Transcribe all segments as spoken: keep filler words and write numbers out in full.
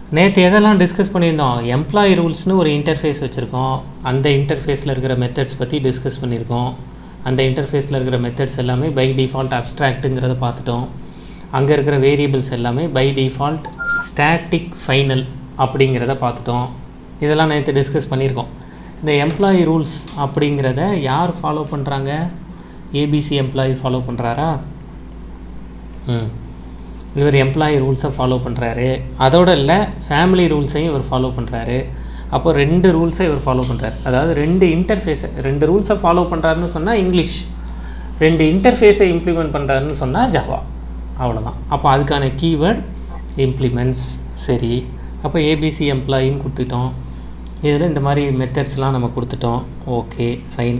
நேற்று எதெல்லாம் டிஸ்கஸ் பண்ணியிருந்தோம்? எம்ப்ளாயி ரூல்ஸ்னு ஒரு இன்டர்ஃபேஸ் வச்சுருக்கோம். அந்த இன்டர்ஃபேஸில் இருக்கிற மெத்தட்ஸ் பற்றி டிஸ்கஸ் பண்ணியிருக்கோம். அந்த இன்டர்ஃபேஸில் இருக்கிற மெத்தட்ஸ் எல்லாமே பை டிஃபால்ட் அப்ஸ்ட்ராக்ட்டுங்கிறத பார்த்துட்டோம். அங்கே இருக்கிற வேரியபிள்ஸ் எல்லாமே பை டிஃபால்ட் ஸ்டாட்டிக் ஃபைனல் அப்படிங்கிறத பார்த்துட்டோம். இதெல்லாம் நேற்று டிஸ்கஸ் பண்ணியிருக்கோம். இந்த எம்ப்ளாயி ரூல்ஸ் அப்படிங்கிறத யார் ஃபாலோ பண்ணுறாங்க? ஏபிசி எம்ப்ளாயி ஃபாலோ பண்ணுறாரா? ம் இவர் எம்ப்ளாயி ரூல்ஸை ஃபாலோ பண்ணுறாரு. அதோடு இல்லை, ஃபேமிலி ரூல்ஸையும் இவர் ஃபாலோ பண்ணுறாரு. அப்போ ரெண்டு ரூல்ஸை இவர் ஃபாலோ பண்ணுறாரு. அதாவது ரெண்டு இன்டர்ஃபேஸை ரெண்டு ரூல்ஸை ஃபாலோ பண்ணுறாருன்னு சொன்னால் இங்கிலீஷ், ரெண்டு இன்டர்ஃபேஸை இம்ப்ளிமெண்ட் பண்ணுறாருன்னு சொன்னால் ஜாவா. அவ்வளோதான். அப்போ அதுக்கான கீவேர்ட் இம்ப்ளிமெண்ட்ஸ். சரி, அப்போ ஏபிசி எம்ப்ளாயின்னு கொடுத்துட்டோம். இதில் இந்த மாதிரி மெத்தட்ஸ்லாம் நம்ம கொடுத்துட்டோம். Okay fine.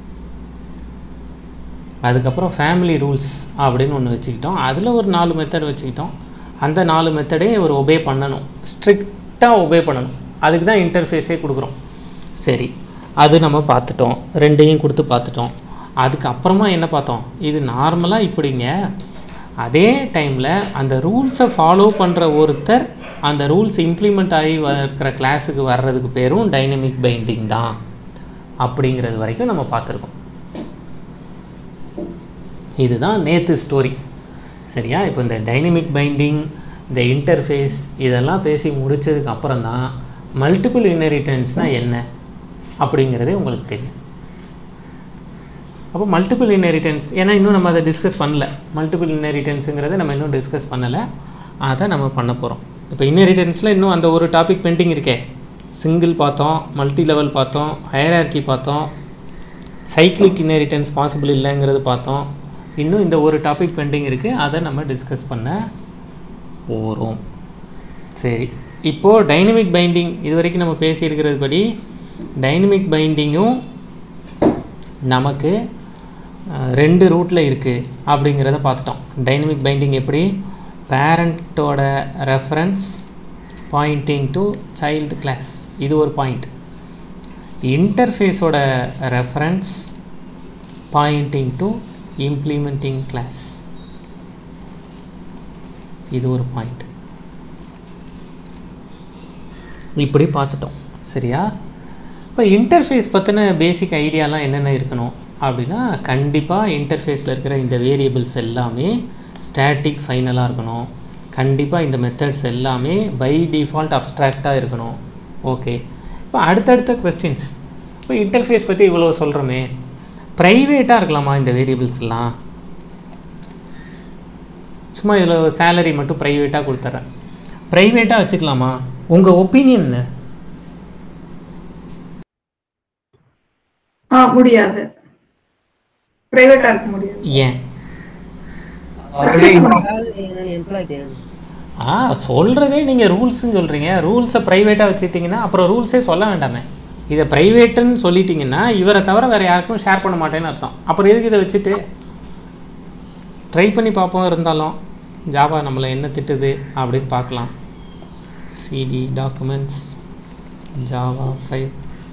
அதுக்கப்புறம் ஃபேமிலி ரூல்ஸ் அப்படின்னு ஒன்று வச்சுக்கிட்டோம். அதில் ஒரு நாலு மெத்தட் வச்சுக்கிட்டோம். அந்த நாலு மெத்தடே ஒரு ஒபே பண்ணணும், ஸ்ட்ரிக்டாக ஒபே பண்ணணும். அதுக்கு தான் இன்டர்ஃபேஸே கொடுக்குறோம். சரி, அது நம்ம பார்த்துட்டோம். ரெண்டையும் கொடுத்து பார்த்துட்டோம். அதுக்கப்புறமா என்ன பார்த்தோம்? இது நார்மலாக இப்படிங்க. அதே டைமில் அந்த ரூல்ஸை ஃபாலோ பண்ணுற ஒருத்தர் அந்த ரூல்ஸ் இம்ப்ளிமெண்ட் ஆகி இருக்கிற கிளாஸுக்கு வர்றதுக்கு பேரும் டைனமிக் பைண்டிங் தான் அப்படிங்கிறது வரைக்கும் நம்ம பார்த்துருக்கோம். இதுதான் நேற்று ஸ்டோரி. சரியா? இப்போ இந்த டைனமிக் பைண்டிங், இந்த இன்டர்ஃபேஸ் இதெல்லாம் பேசி முடித்ததுக்கு அப்புறம் தான் மல்டிபிள் இன்ஹெரிட்டன்ஸ்னால் என்ன அப்படிங்கிறதே உங்களுக்கு தெரியும். அப்போ மல்டிபிள் இன்ஹெரிட்டன்ஸ், ஏன்னா இன்னும் நம்ம அதை டிஸ்கஸ் பண்ணல. மல்டிபிள் இன்ஹெரிட்டன்ஸுங்கிறத நம்ம இன்னும் டிஸ்கஸ் பண்ணலை. அதை நம்ம பண்ண போகிறோம். இப்போ இன்ஹெரிட்டன்ஸில் இன்னும் அந்த ஒரு டாபிக் பெண்டிங் இருக்கே. சிங்கிள் பார்த்தோம், மல்டி லெவல் பார்த்தோம், ஹையரார்கி பார்த்தோம், சைக்ளிக் இன்ஹெரிட்டன்ஸ் பாசிபிள் இல்லைங்கிறது பார்த்தோம். இன்னும் இந்த ஒரு டாபிக் பெண்டிங் இருக்குது. அதை நம்ம டிஸ்கஸ் பண்ண போகிறோம். சரி, இப்போது டைனமிக் பைண்டிங் இது வரைக்கும் நம்ம பேசியிருக்கிறது படி டைனமிக் பைண்டிங்கும் நமக்கு ரெண்டு ரூட்டில் இருக்குது அப்படிங்கிறத பார்த்துட்டோம். டைனமிக் பைண்டிங் எப்படி? பேரண்ட்டோட reference pointing to child class, இது ஒரு பாயிண்ட். இன்டர்ஃபேஸோட reference pointing to implementing class, இது ஒரு பாயிண்ட். இப்படி பார்த்துட்டோம். சரியா? இப்போ இன்டர்ஃபேஸ் பற்றின பேசிக் ஐடியாலாம் என்னென்ன இருக்கணும் அப்படின்னா, கண்டிப்பாக இன்டர்ஃபேஸில் இருக்கிற இந்த வேரியபிள்ஸ் எல்லாமே ஸ்டாட்டிக் ஃபைனலாக இருக்கணும். கண்டிப்பாக இந்த மெத்தட்ஸ் எல்லாமே பை டிஃபால்ட் அப்ஸ்ட்ராக்டாக இருக்கணும். ஓகே, இப்போ அடுத்தடுத்த கொஸ்டின்ஸ். இப்போ இன்டர்ஃபேஸ் பற்றி இவ்வளோ சொல்கிறோமே, ப்ரைவேட்டாக இருக்கலாமா இந்த வேரியபிள்ஸ் எல்லாம்? சும்மா இதில் சேலரி மட்டும் ப்ரைவேட்டாக கொடுத்துட்றேன், ப்ரைவேட்டாக வச்சுக்கலாமா? உங்கள் ஒப்பீனியன்? முடியாது, பிரைவேட்டா இருக்க முடியாது. ஏன்? ஆ சொல்கிறதே நீங்கள் ரூல்ஸ்ன்னு சொல்கிறீங்க. ரூல்ஸை ப்ரைவேட்டாக வச்சுட்டிங்கன்னா அப்புறம் ரூல்ஸே சொல்ல வேண்டாமே. இதை ப்ரைவேட்டுன்னு சொல்லிட்டிங்கன்னா இவரை தவிர வேறு யாருக்கும் ஷேர் பண்ண மாட்டேன்னு அர்த்தம். அப்புறம் எதுக்கு இதை வச்சுட்டு ட்ரை பண்ணி பார்ப்போம். இருந்தாலும் ஜாவா நம்மளை என்ன திட்டுது அப்படின்னு பார்க்கலாம். CD documents Java five.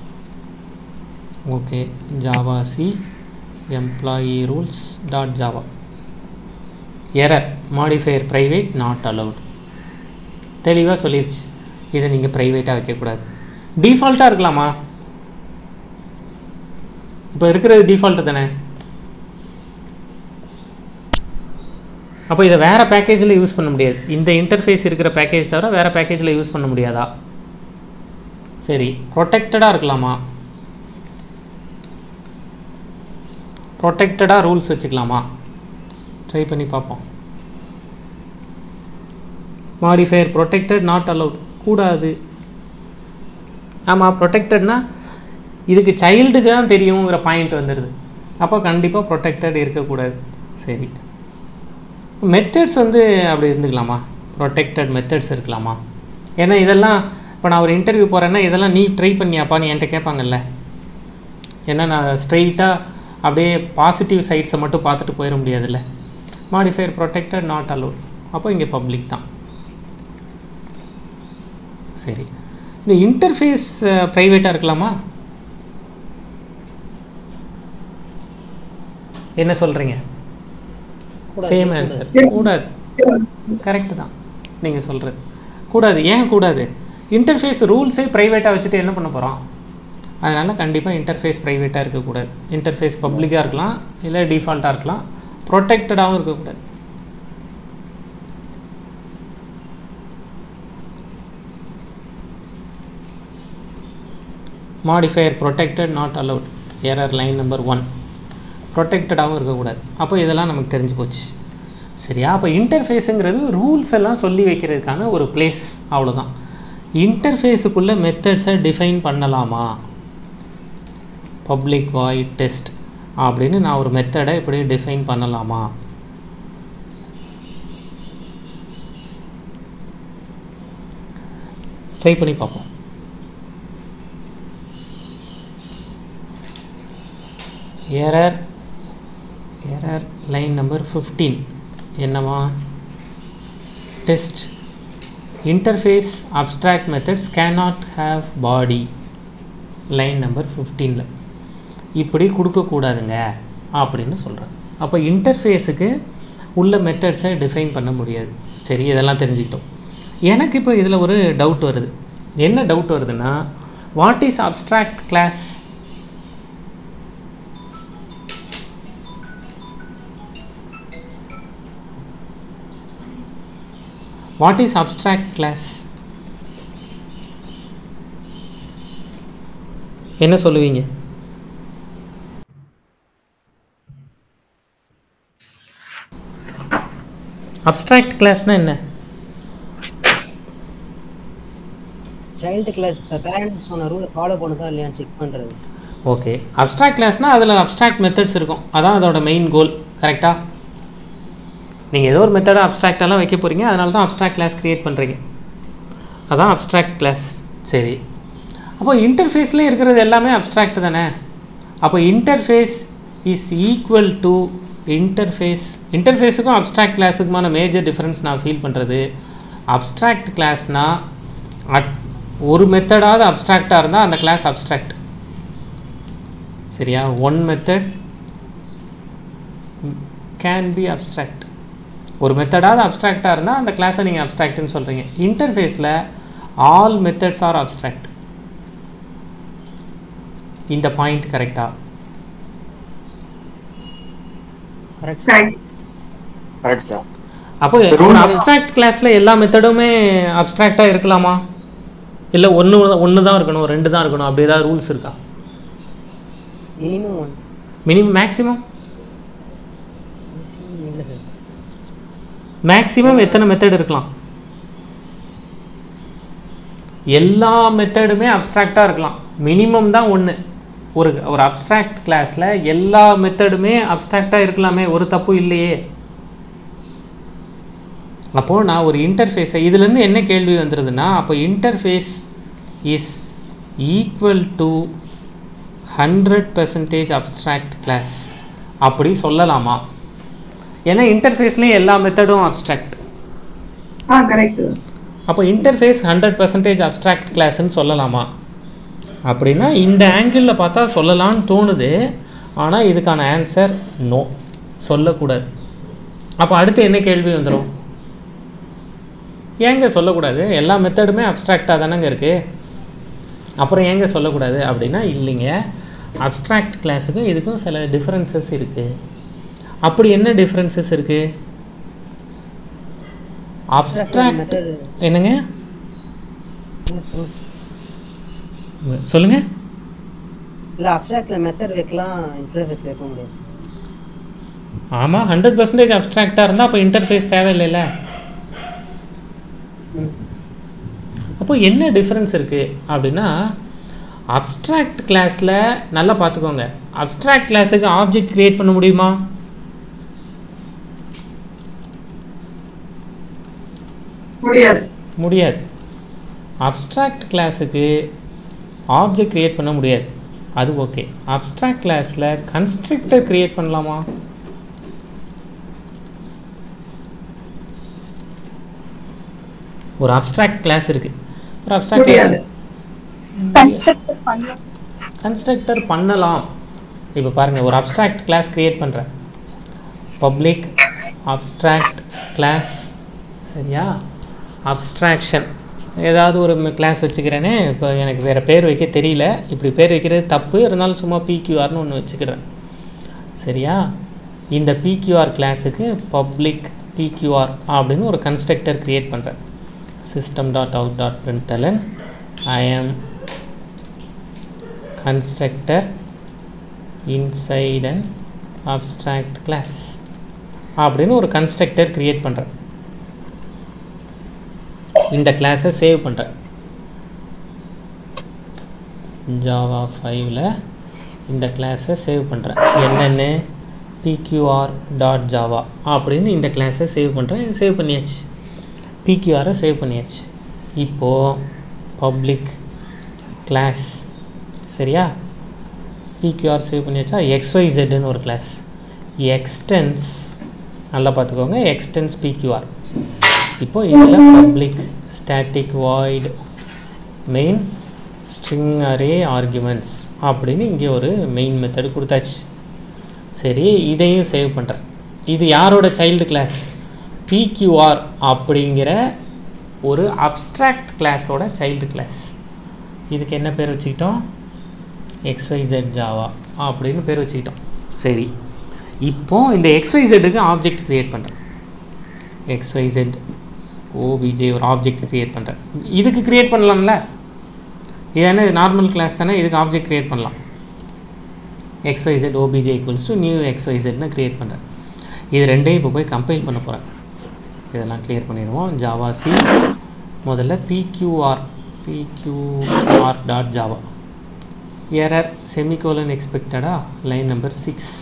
Okay, Java C employee rules dot Java. Error, modifier private not allowed. தெளிவாக சொல்லிடுச்சு. இதை நீங்கள் ப்ரைவேட்டாக வைக்கக்கூடாது. டிஃபால்ட்டாக இருக்கலாமா? இப்போ இருக்கிறது டிஃபால்ட்டு தானே. அப்போ இதை வேறு பேக்கேஜில் யூஸ் பண்ண முடியாது. இந்த இன்டர்ஃபேஸ் இருக்கிற பேக்கேஜ் தவிர வேறு பேக்கேஜில் யூஸ் பண்ண முடியாதா? சரி, ப்ரொடெக்டடாக இருக்கலாமா? ப்ரொடெக்டடாக ரூல்ஸ் வச்சுக்கலாமா? ட்ரை பண்ணி பார்ப்போம். மாடிஃபையர் ப்ரொடெக்டட் நாட் அலவுட், கூடாது. ஆமாம், ப்ரொடெக்டட்னா இதுக்கு சைல்டுக்கு தான் தெரியுங்கிற பாயிண்ட் வந்துடுது. அப்போ கண்டிப்பாக ப்ரொடெக்டட் இருக்கக்கூடாது. சரி, மெத்தட்ஸ் வந்து அப்படி இருந்துக்கலாமா? ப்ரொடெக்டட் மெத்தட்ஸ் இருக்கலாமா? ஏன்னா இதெல்லாம் இப்போ நான் ஒரு இன்டர்வியூ போகிறேன்னா இதெல்லாம் நீ ட்ரை பண்ணியாப்பான்னு என்கிட்ட கேட்பாங்கல்ல. ஏன்னா நான் ஸ்ட்ரெயிட்டாக அப்படியே பாசிட்டிவ் சைட்ஸை மட்டும் பார்த்துட்டு போயிட முடியாதுல்ல. மாடிஃபையர் ப்ரொடெக்டட் நாட் அலோட், அப்போ இங்கே பப்ளிக் தான். சரி, இந்த இன்டர்ஃபேஸ் ப்ரைவேட்டாக இருக்கலாமா? என்ன சொல்கிறீங்க? சேம் ஆன்சர், கூடாது. கரெக்டு தான் நீங்கள் சொல்கிறது. கூடாது. ஏன் கூடாது? இன்டர்ஃபேஸ் ரூல்ஸே ப்ரைவேட்டாக வச்சுட்டு என்ன பண்ண போகிறோம்? அதனால் கண்டிப்பாக இன்டர்ஃபேஸ் ப்ரைவேட்டாக இருக்கக்கூடாது. இன்டர்ஃபேஸ் பப்ளிக்காக இருக்கலாம், இல்லை டிஃபால்ட்டாக இருக்கலாம், ப்ரொடெக்டடாகவும் இருக்கக்கூடாது. Modifier protected not allowed, error line number one. ப்ரொடெக்டடாகவும் இருக்கக்கூடாது. அப்போ இதெல்லாம் நமக்கு தெரிஞ்சு போச்சு. சரியா? அப்போ இன்டர்ஃபேஸுங்கிறது ரூல்ஸ் எல்லாம் சொல்லி வைக்கிறதுக்கான ஒரு பிளேஸ், அவ்வளோதான். இன்டர்ஃபேஸுக்குள்ளே மெத்தட்ஸை டிஃபைன் பண்ணலாமா? பப்ளிக் வாய்ட் டெஸ்ட் அப்படின்னு நான் ஒரு மெத்தடை இப்படி டிஃபைன் பண்ணலாமா? ட்ரை பண்ணி பார்ப்போம். Error error line number fifteen என்னமா? Test interface abstract methods cannot have body. Line number ஃபிஃப்டீனில் இப்படி கொடுக்கக்கூடாதுங்க அப்படின்னு சொல்கிறேன். அப்போ இன்டர்ஃபேஸுக்கு உள்ள மெத்தட்ஸை டிஃபைன் பண்ண முடியாது. சரி, இதெல்லாம் தெரிஞ்சுக்கிட்டோம். எனக்கு இப்போ இதில் ஒரு டவுட் வருது. என்ன டவுட் வருதுன்னா, what is abstract class? What is abstract class? என்ன சொல்லுவீங்க? அப்ஸ்ட்ராக்ட் கிளாஸ்னா என்ன? சைல்டு கிளாஸ் பேரண்ட்ஸ் சொன்ன ரூலை ஃபாலோ பண்ணுதா இல்லையான்னு செக் பண்ணுறது. ஓகே, அப்ஸ்ட்ராக்ட் கிளாஸ்னால் அதில் அப்ஸ்ட்ராக்ட் மெத்தட்ஸ் இருக்கும், அதான் அதோட மெயின் கோல். கரெக்டாக? நீங்கள் ஏதோ ஒரு மெத்தடை அப்ஸ்ட்ராக்டெல்லாம் வைக்க போகிறீங்க, அதனால தான் அப்ஸ்ட்ராக்ட் கிளாஸ் க்ரியேட் பண்ணுறீங்க. அதான் அப்ஸ்ட்ராக்ட் கிளாஸ். சரி, அப்போ இன்டர்ஃபேஸ்லேயே இருக்கிறது எல்லாமே அப்ஸ்ட்ராக்ட் தானே? அப்போ interface is equal to interface. இன்டர்ஃபேஸுக்கும் அப்ஸ்ட்ராக்ட் கிளாஸுக்குமான மேஜர் டிஃப்ரென்ஸ் நான் ஃபீல் பண்ணுறது, அப்ஸ்ட்ராக்ட் கிளாஸ்னால் அட் ஒரு மெத்தடாவது அப்ஸ்ட்ராக்டாக இருந்தால் அந்த கிளாஸ் அப்ஸ்ட்ராக்ட். சரியா? One method can be abstract. ஒரு மெத்தடாவது அப்ஸ்ட்ராக்டாக இருந்தால் அந்த கிளாஸை நீங்கள் அப்ஸ்ட்ராக்ட்னு சொல்கிறீங்க. இன்டர்ஃபேஸில் ஆல் மெத்தட்ஸ் ஆர் அப்ஸ்ட்ராக்ட். இந்த பாயிண்ட் கரெக்டா? அப்போ ஒரு அப்ஸ்ட்ராக்ட் கிளாஸில் எல்லா மெத்தடுமே அப்ஸ்ட்ராக்டாக இருக்கலாமா? இல்லை ஒன்று ஒன்று தான் இருக்கணும், ரெண்டு தான் இருக்கணும், அப்படி ஏதாவது ரூல்ஸ் இருக்கா? மினிமம் மினிமம் மேக்ஸிமம் மேக்ஸிமம் எத்தனை மெத்தட் இருக்கலாம்? எல்லா மெத்தடுமே அப்ஸ்ட்ராக்டாக இருக்கலாம். மினிமம் தான் ஒன்று. ஒரு ஒரு அப்ஸ்ட்ராக்ட் கிளாஸில் எல்லா மெத்தடுமே அப்ஸ்ட்ராக்டாக இருக்கலாமே, ஒரு தப்பு இல்லையே. அப்போது நான் ஒரு இன்டர்ஃபேஸை இதுலேருந்து என்ன கேள்வி வந்துடுதுன்னா, அப்போ interface is equal to hundred percentage abstract class அப்படி சொல்லலாமா? ஏன்னா இன்டர்ஃபேஸ்லேயும் எல்லா மெத்தடும் அப்ஸ்ட்ராக்ட். Ah correct. அப்போ இன்டர்ஃபேஸ் ஹண்ட்ரட் பர்சன்டேஜ் அப்ஸ்ட்ராக்ட் கிளாஸ்ன்னு சொல்லலாமா? அப்படின்னா இந்த ஆங்கிளில் பார்த்தா சொல்லலான்னு தோணுது. ஆனால் இதுக்கான ஆன்சர் நோ, சொல்லக்கூடாது. அப்போ அடுத்து என்ன கேள்வி வந்துடும்? ஏங்க சொல்லக்கூடாது? எல்லா மெத்தடுமே அப்ஸ்ட்ராக்டாக தானேங்க இருக்குது, அப்புறம் ஏங்க சொல்லக்கூடாது அப்படின்னா, இல்லைங்க, அப்ஸ்ட்ராக்ட் கிளாஸுக்கும் இதுக்கும் சில டிஃப்ரென்சஸ் இருக்குது. அப்படி என்ன டிஃப்ரென்சஸ் இருக்குது? அப்ஸ்ட்ராக்ட் என்னங்க சொல்லுங்க. இல்லை, அப்ஸ்ட்ராக்டில் மெத்தட் வைக்கலாம், இன்டர்ஃபேஸ் வைக்க முடியாது. ஆமாம், ஹண்ட்ரட் பர்சன்டேஜ் அப்ஸ்ட்ராக்டாக இருந்தால் அப்போ இன்டர்ஃபேஸ் தேவையில்லைல்ல. அப்போ என்ன டிஃப்ரென்ஸ் இருக்குது அப்படின்னா, அப்ஸ்ட்ராக்ட் கிளாஸில் நல்லா பார்த்துக்கோங்க, அப்ஸ்ட்ராக்ட் கிளாஸுக்கு ஆப்ஜெக்ட் க்ரியேட் பண்ண முடியுமா? முடியாது. முடியாது. அப்ஸ்ட்ராக்ட் கிளாஸுக்கு ஆப்ஜெக்ட் க்ரியேட் பண்ண முடியாது, அது ஓகே. அப்ஸ்ட்ராக்ட் கிளாஸில் கன்ஸ்ட்ரக்டர் க்ரியேட் பண்ணலாமா? ஒரு அப்ஸ்ட்ராக்ட் கிளாஸ் இருக்குது, ஒரு அப்ஸ்ட்ராக்ட் முடியாது. கன்ஸ்ட்ரக்டர் பண்ணலாம். இப்போ பாருங்கள், ஒரு அப்ஸ்ட்ராக்ட் கிளாஸ் க்ரியேட் பண்ணுறேன், பப்ளிக் அப்ஸ்ட்ராக்ட் கிளாஸ். சரியா? அப்ஸ்ட்ராக்ஷன் ஏதாவது ஒரு கிளாஸ் வச்சுக்கிறேனே, இப்போ எனக்கு வேறு பேர் வைக்க தெரியல, இப்படி பேர் வைக்கிறது தப்பு, இருந்தாலும் சும்மா பிக்யூஆர்னு ஒன்று வச்சுக்கிறேன். சரியா? இந்த பிக்யூஆர் கிளாஸுக்கு பப்ளிக் பிக்யூஆர் அப்படின்னு ஒரு கன்ஸ்ட்ரக்டர் க்ரியேட் பண்ணுறேன். System dot out dot println I am constructor inside and abstract class அப்படின்னு ஒரு கன்ஸ்ட்ரக்டர் க்ரியேட் பண்ணுறேன். இந்த கிளாஸை சேவ் பண்ணுறேன். ஜாவா ஃபைவ்ல இந்த கிளாஸை சேவ் பண்ணுறேன். என்னென்னு பிக்யூஆர் டாட் ஜாவா அப்படின்னு இந்த கிளாஸை சேவ் பண்ணுறேன். சேவ் பண்ணியாச்சு, பிக்யூஆரை சேவ் பண்ணியாச்சு. இப்போது பப்ளிக் கிளாஸ், சரியா? பிக்யூஆர் சேவ் பண்ணியாச்சா? எக்ஸ்ஒய்செட்னு ஒரு கிளாஸ், எக்ஸ்டென்ஸ், நல்லா பார்த்துக்கோங்க, எக்ஸ்டென்ஸ் பிக்யூஆர். இப்போ இதில் public static void main string array arguments அப்படின்னு இங்கே ஒரு மெயின் மெத்தடு கொடுத்தாச்சு. சரி, இதையும் சேவ் பண்ணுறேன். இது யாரோட சைல்டு கிளாஸ்? பிக்யூஆர் அப்படிங்கிற ஒரு அப்ஸ்ட்ராக்ட் கிளாஸோட சைல்டு கிளாஸ். இதுக்கு என்ன பேர் வச்சுக்கிட்டோம்? எக்ஸ்ஒய்செட் ஜாவா அப்படின்னு பேர் வச்சுக்கிட்டோம். சரி, இப்போது இந்த எக்ஸ்ஒய்செட்டுக்கு ஆப்ஜெக்ட் க்ரியேட் பண்ணுறேன். எக்ஸ்ஒய்செட் ஓபிஜே ஒரு ஆப்ஜெக்ட் க்ரியேட் பண்ணுறேன். இதுக்கு க்ரியேட் பண்ணலாம்ல, இது என்ன நார்மல் கிளாஸ் தானே, இதுக்கு ஆப்ஜெக்ட் க்ரியேட் பண்ணலாம். XYZ OBJ equals to new எக்ஸ்ஒய்செட்னு க்ரியேட் பண்ணுறேன். இது ரெண்டையும் இப்போ போய் கம்பைல் பண்ண போகிறேன். இதெல்லாம் க்ளியர் பண்ணிடுவோம். ஜாவா சி முதல்ல PQR PQR dot Java error semicolon எக்ஸ்பெக்டடா, லைன் நம்பர் சிக்ஸ்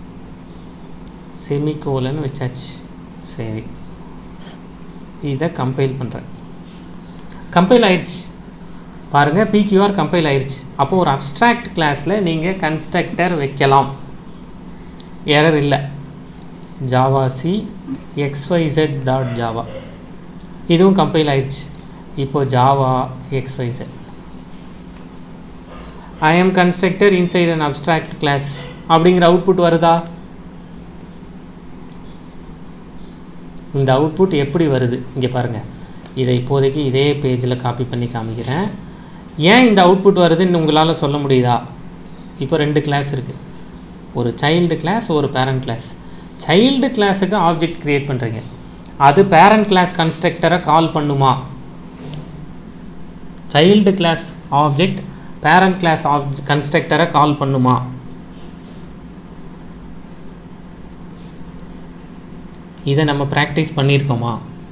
செமிகோலன் வச்சாச்சு. சரி, இதை கம்பைல் பண்ணுறேன். கம்பைல் ஆயிடுச்சு பாருங்கள், பிக்யூஆர் கம்பைல் ஆயிடுச்சு. அப்போது ஒரு அப்ஸ்ட்ராக்ட் கிளாஸில் நீங்கள் கன்ஸ்ட்ரக்டர் வைக்கலாம், எரர் இல்லை. Java C XYZ dot Java இதுவும் கம்பைல் ஆயிடுச்சு. இப்போது Java XYZ I am constructor inside an abstract class அப்படிங்கிற அவுட்புட் வருதா? இந்த அவுட்புட் எப்படி வருது இங்கே பாருங்கள். இதை இப்போதைக்கு இதே பேஜில் காப்பி பண்ணி காமிக்கிறேன். ஏன் இந்த அவுட்புட் வருதுன்னு உங்களால் சொல்ல முடியுதா? இப்போ ரெண்டு கிளாஸ் இருக்குது, ஒரு சைல்டு கிளாஸ், ஒரு பேரண்ட் கிளாஸ். சைல்டு கிளாஸுக்கு ஆப்ஜெக்ட் க்ரியேட் பண்ணுறீங்க, அது பேரண்ட் கிளாஸ் கன்ஸ்ட்ரக்டரை கால் பண்ணுமா? Child class object parent class object கன்ஸ்ட்ரக்டரை கால் பண்ணுமா? இதை நம்ம ப்ராக்டிஸ் பண்ணியிருக்கோமா?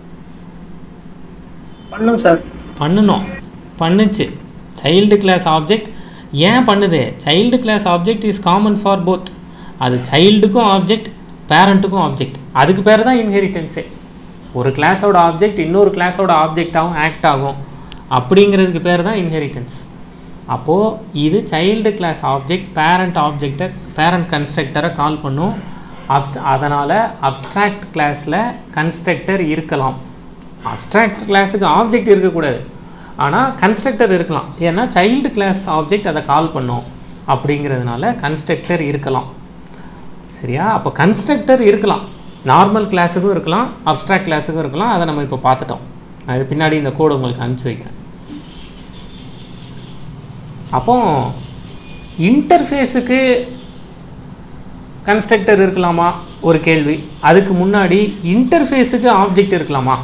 பண்ணும் சார். பண்ணணும், பண்ணுச்சு. சைல்டு கிளாஸ் ஆப்ஜெக்ட் ஏன் பண்ணுது? Child class object is common for both. அது சைல்டுக்கும் ஆப்ஜெக்ட், பேரண்ட்டுக்கும் ஆப்ஜெக்ட். அதுக்கு பேர் தான் இன்ஹெரிட்டன்ஸே. ஒரு கிளாஸோட ஆப்ஜெக்ட் இன்னொரு கிளாஸோட ஆப்ஜெக்டாகவும் ஆக்ட் ஆகும், அப்படிங்கிறதுக்கு பேர் தான் இன்ஹெரிட்டன்ஸ். அப்போது இது சைல்டு கிளாஸ் ஆப்ஜெக்ட் பேரண்ட் ஆப்ஜெக்டை பேரண்ட் கன்ஸ்ட்ரக்டரை கால் பண்ணும். அப்ஸ் அதனால் அப்ஸ்ட்ராக்ட் கிளாஸில் கன்ஸ்ட்ரக்டர் இருக்கலாம். அப்ஸ்ட்ராக்ட் கிளாஸுக்கு ஆப்ஜெக்ட் இருக்கக்கூடாது, ஆனால் கன்ஸ்ட்ரக்டர் இருக்கலாம். ஏன்னா சைல்டு கிளாஸ் ஆப்ஜெக்ட் அதை கால் பண்ணும், அப்படிங்கிறதுனால கன்ஸ்ட்ரக்டர் இருக்கலாம். சரியா? அப்போ கன்ஸ்ட்ரக்டர் இருக்கலாம், நார்மல் கிளாஸுக்கும் இருக்கலாம், அப்ஸ்ட்ராக்ட் கிளாஸுக்கும் இருக்கலாம். அதை நம்ம இப்போ பார்த்துட்டோம். அது பின்னாடி இந்த கோடு உங்களுக்கு அனுப்பிச்சி வைக்கிறேன். அப்போ இன்டர்ஃபேஸுக்கு கன்ஸ்ட்ரக்டர் இருக்கலாமா ஒரு கேள்வி. அதுக்கு முன்னாடி இன்டர்ஃபேஸுக்கு ஆப்ஜெக்ட் இருக்கலாமா?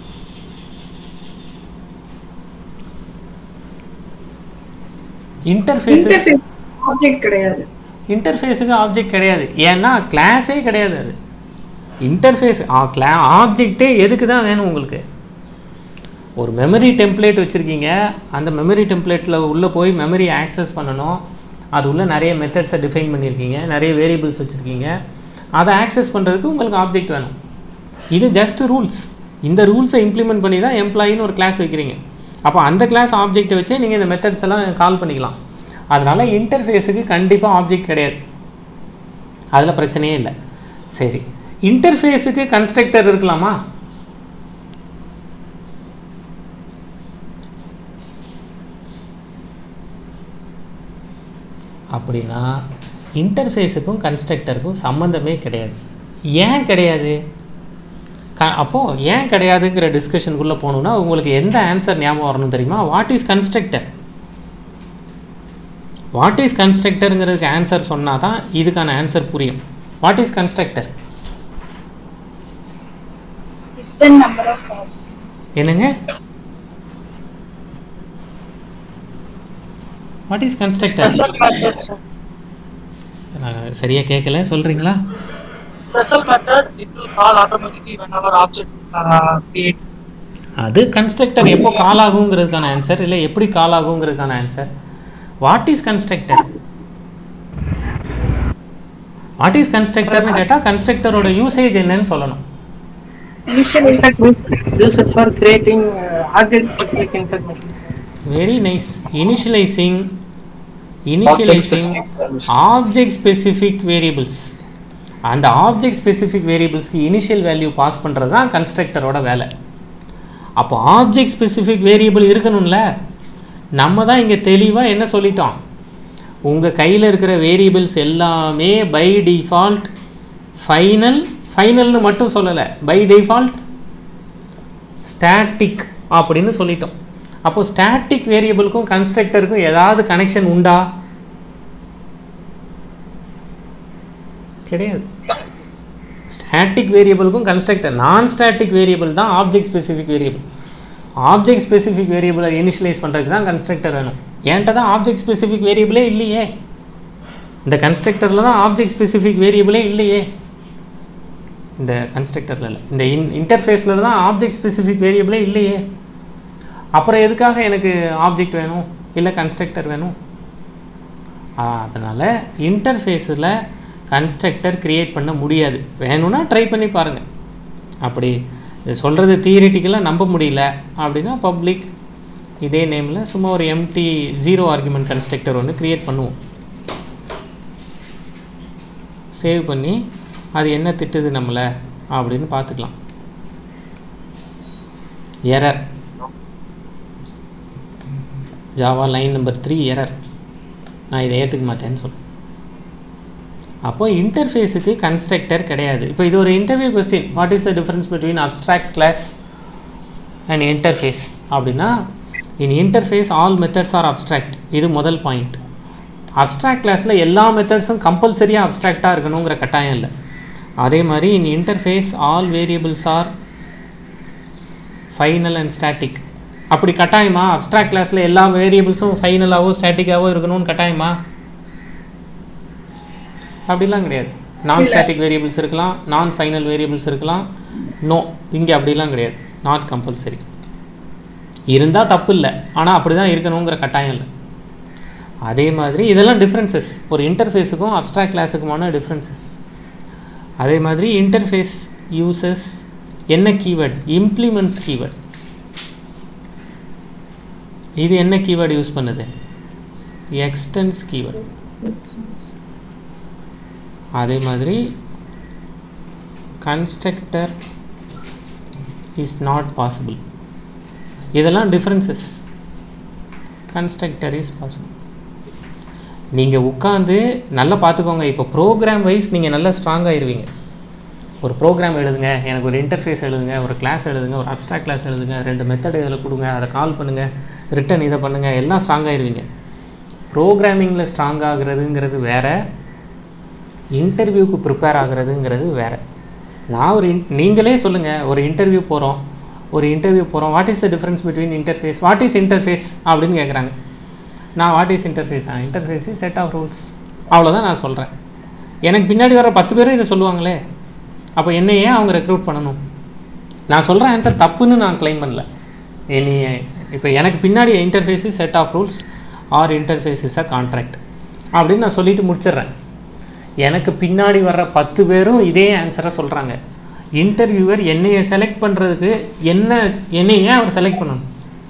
இன்டர்ஃபேஸ் ஆப்ஜெக்ட் கிடையாது. இன்டர்ஃபேஸுக்கு ஆப்ஜெக்ட் கிடையாது, ஏன்னா கிளாஸே கிடையாது. அது இன்டர்ஃபேஸ் கிளா ஆப்ஜெக்டே எதுக்கு தான் வேணும் உங்களுக்கு? ஒரு மெமரி டெம்ப்ளேட் வச்சுருக்கீங்க, அந்த மெமரி டெம்ப்ளேட்டில் உள்ளே போய் மெமரி ஆக்சஸ் பண்ணணும். அது உள்ள நிறைய மெத்தட்ஸை டிஃபைன் பண்ணியிருக்கீங்க, நிறைய வேரியபிள்ஸ் வச்சுருக்கீங்க. அதை ஆக்சஸ் பண்ணுறதுக்கு உங்களுக்கு ஆப்ஜெக்ட் வேணும். இது ஜஸ்ட் ரூல்ஸ். இந்த ரூல்ஸை இம்ப்ளிமெண்ட் பண்ணி தான் எம்ப்ளாயின்னு ஒரு கிளாஸ் வைக்கிறீங்க. அப்போ அந்த கிளாஸ் ஆப்ஜெக்டை வச்சு நீங்கள் இந்த மெத்தட்ஸ் எல்லாம் கால் பண்ணிக்கலாம். அதனால் இன்டர்ஃபேஸுக்கு கண்டிப்பாக ஆப்ஜெக்ட் கிடையாது, அதில் பிரச்சனையே இல்லை. சரி, இன்டர்ஃபேஸுக்கு கன்ஸ்ட்ரக்டர் இருக்கலாமா? அப்படின்னா இன்டர்ஃபேஸுக்கும் கன்ஸ்ட்ரக்டருக்கும் சம்மந்தமே கிடையாது. ஏன் கிடையாது? க அப்போது ஏன் கிடையாதுங்கிற டிஸ்கஷனுக்குள்ளே போகணுன்னா உங்களுக்கு எந்த ஆன்சர் ஞாபகம் வரணும் தெரியுமா? What is constructor, what is கன்ஸ்ட்ரக்டருங்கிறதுக்கு ஆன்சர் சொன்னால் தான் இதுக்கான ஆன்சர் புரியும். What is constructor? என்னங்க? What is constructor? நான் சரியாக கேட்கல, சொல்கிறீங்களா? அது கன்ஸ்ட்ரக்டர் எப்போ கால் ஆகுங்கிறதுக்கான ஆன்சர், இல்லை எப்படி கால் ஆகுங்கிறதுக்கான answer. What is constructor? What is கன்ஸ்ட்ரக்டர்னு கேட்டால் கன்ஸ்ட்ரக்டரோட யூசேஜ் என்னன்னு சொல்லணும். Initial effect means used for creating uh, object specific information. Very nice. Initializing, initializing object specific variables. அந்த ஆப்ஜெக்ட் ஸ்பெசிஃபிக் வேரியபிள்ஸ்க்கு இனிஷியல் வேல்யூ பாஸ் பண்ணுறது தான் கன்ஸ்ட்ரக்டரோட வேலை. அப்போ ஆப்ஜெக்ட் ஸ்பெசிஃபிக் வேரியபிள் இருக்கணும்ல. நம்ம தான் இங்கே தெளிவாக என்ன சொல்லிட்டோம், உங்கள் கையில் இருக்கிற வேரியபிள்ஸ் எல்லாமே பை டிஃபால்ட் ஃபைனல், ஃபைனல்னு மட்டும் சொல்லலை, பை டிஃபால்ட் ஸ்டாட்டிக் அப்படின்னு சொல்லிட்டோம். அப்போ ஸ்டாட்டிக் வேரியபிளுக்கும் கன்ஸ்ட்ரக்டருக்கும் ஏதாவது கனெக்ஷன் உண்டா? கிடையாது. ஸ்டாட்டிக் வேரியபிளுக்கும் கன்ஸ்ட்ரக்டர், நான் ஸ்டாட்டிக் வேரியபிள் தான் object specific variable. Object specific வேரியபிளை இனிஷியலைஸ் பண்ணுறதுக்கு தான் கன்ஸ்ட்ரக்டர் வேணும். ஏன்ட்ட தான் ஆப்ஜெக்ட் ஸ்பெசிஃபிக் வேரியபிளே இல்லையே, இந்த கன்ஸ்ட்ரக்டரில் தான் ஆப்ஜெக்ட் ஸ்பெசிஃபிக் வேரியபிளே இல்லையே, இந்த கன்ஸ்ட்ரக்டரில் இல்லை, இந்த இன் இன்டர்ஃபேஸில் தான் ஆப்ஜெக்ட் ஸ்பெசிஃபிக் வேரியபிளே இல்லையே. அப்புறம் எதுக்காக எனக்கு ஆப்ஜெக்ட் வேணும், இல்லை கன்ஸ்ட்ரக்டர் வேணும்? அதனால் இன்டர்ஃபேஸில் கன்ஸ்ட்ரக்டர் க்ரியேட் பண்ண முடியாது. வேணும்னா ட்ரை பண்ணி பாருங்கள். அப்படி சொல்கிறது தியரிட்டிக்கலாக நம்ப முடியல அப்படின்னா பப்ளிக் இதே நேமில் சும்மா ஒரு எம்டி ஜீரோ ஆர்குமெண்ட் கன்ஸ்ட்ரக்டர் ஒன்று க்ரியேட் பண்ணுவோம். சேவ் பண்ணி அது என்ன திட்டுது நம்மளை அப்படின்னு பார்த்துக்கலாம். Error, Java line number three error, நான் இதை ஏற்றுக்க மாட்டேன்னு சொல்லுவேன். அப்போது இன்டர்ஃபேஸுக்கு கன்ஸ்ட்ரக்டர் கிடையாது. இப்போ இது ஒரு interview question, what is the difference between abstract class and interface அப்படின்னா, in interface all methods are abstract, இது முதல் பாயிண்ட். அப்ஸ்ட்ராக்ட் கிளாஸில் எல்லா மெத்தட்ஸும் கம்பல்சரியாக அப்ஸ்ட்ராக்டாக இருக்கணுங்கிற கட்டாயம் இல்லை. அதே மாதிரி in interface all variables are final and static. அப்படி கட்டாயமா அப்ஸ்ட்ராக்ட் கிளாஸில் எல்லா வேரியபிள்ஸும் ஃபைனலாகவோ ஸ்டாட்டிக்காகவோ இருக்கணும்னு கட்டாயமா? அப்படிலாம் கிடையாது. நான் ஸ்டாட்டிக் வேரியபிள்ஸ் இருக்கலாம், நான் ஃபைனல் வேரியபிள்ஸ் இருக்கலாம். நோ, இங்கே அப்படிலாம் கிடையாது. Not compulsory. இருந்தால் தப்பு இல்லை, ஆனால் அப்படி தான் இருக்கணுங்கிற கட்டாயம் இல்லை. அதே மாதிரி இதெல்லாம் டிஃப்ரென்சஸ், ஒரு இன்டர்ஃபேஸுக்கும் அப்ஸ்ட்ராக்ட் கிளாஸுக்குமான டிஃப்ரென்சஸ். அதே மாதிரி இன்டர்ஃபேஸ் யூசஸ் என்ன கீவேர்டு? Implements keyword. இது என்ன கீவேர்டு யூஸ் பண்ணுது? Extends keyword. அதே மாதிரி கன்ஸ்ட்ரக்டர் இஸ் நாட் பாசிபிள். இதெல்லாம் டிஃப்ரென்சஸ். Constructor is possible. நீங்கள் உட்காந்து நல்லா பார்த்துக்கோங்க. இப்போ ப்ரோக்ராம் வைஸ் நீங்கள் நல்லா ஸ்ட்ராங்காகிடுவீங்க. ஒரு ப்ரோக்ராம் எழுதுங்க, எனக்கு ஒரு இன்டர்ஃபேஸ் எழுதுங்க, ஒரு கிளாஸ் எழுதுங்க, ஒரு அப்ஸ்ட்ராக்ட் கிளாஸ் எழுதுங்க, ரெண்டு மெத்தட் இதில் கொடுங்க, அதை கால் பண்ணுங்கள், ரிட்டன் இதை பண்ணுங்கள், எல்லாம் ஸ்ட்ராங்காகிடுவீங்க. ப்ரோக்ராமிங்கில் ஸ்ட்ராங் ஆகுறதுங்கிறது வேறு, இன்டர்வியூக்கு ப்ரிப்பேர் ஆகுறதுங்கிறது வேறு. நான் ஒரு இன் நீங்களே சொல்லுங்கள், ஒரு இன்டர்வியூ போகிறோம் ஒரு இன்டர்வியூ போகிறோம் what is the difference between interface, what is interface அப்படின்னு கேட்குறாங்க. நான் what is interface, ah interface is set of rules, அவ்வளோதான் நான் சொல்கிறேன். எனக்கு பின்னாடி வர பத்து பேரும் இதை சொல்லுவாங்களே, அப்போ என்ன ஏன் அவங்க ரெக்ரூட் பண்ணணும்? நான் சொல்கிற ஆன்சர் தப்புன்னு நான் கிளைம் பண்ணல. இனி இப்போ எனக்கு பின்னாடி interface is set of rules or interface is a contract அப்படின்னு நான் சொல்லிட்டு முடிச்சிடுறேன். எனக்கு பின்னாடி வர்ற பத்து பேரும் இதே ஆன்சரை சொல்கிறாங்க. இன்டர்வியூவர் என்னையை செலக்ட் பண்ணுறதுக்கு என்ன என்னைய ஏன் அவர் செலக்ட் பண்ணணும்?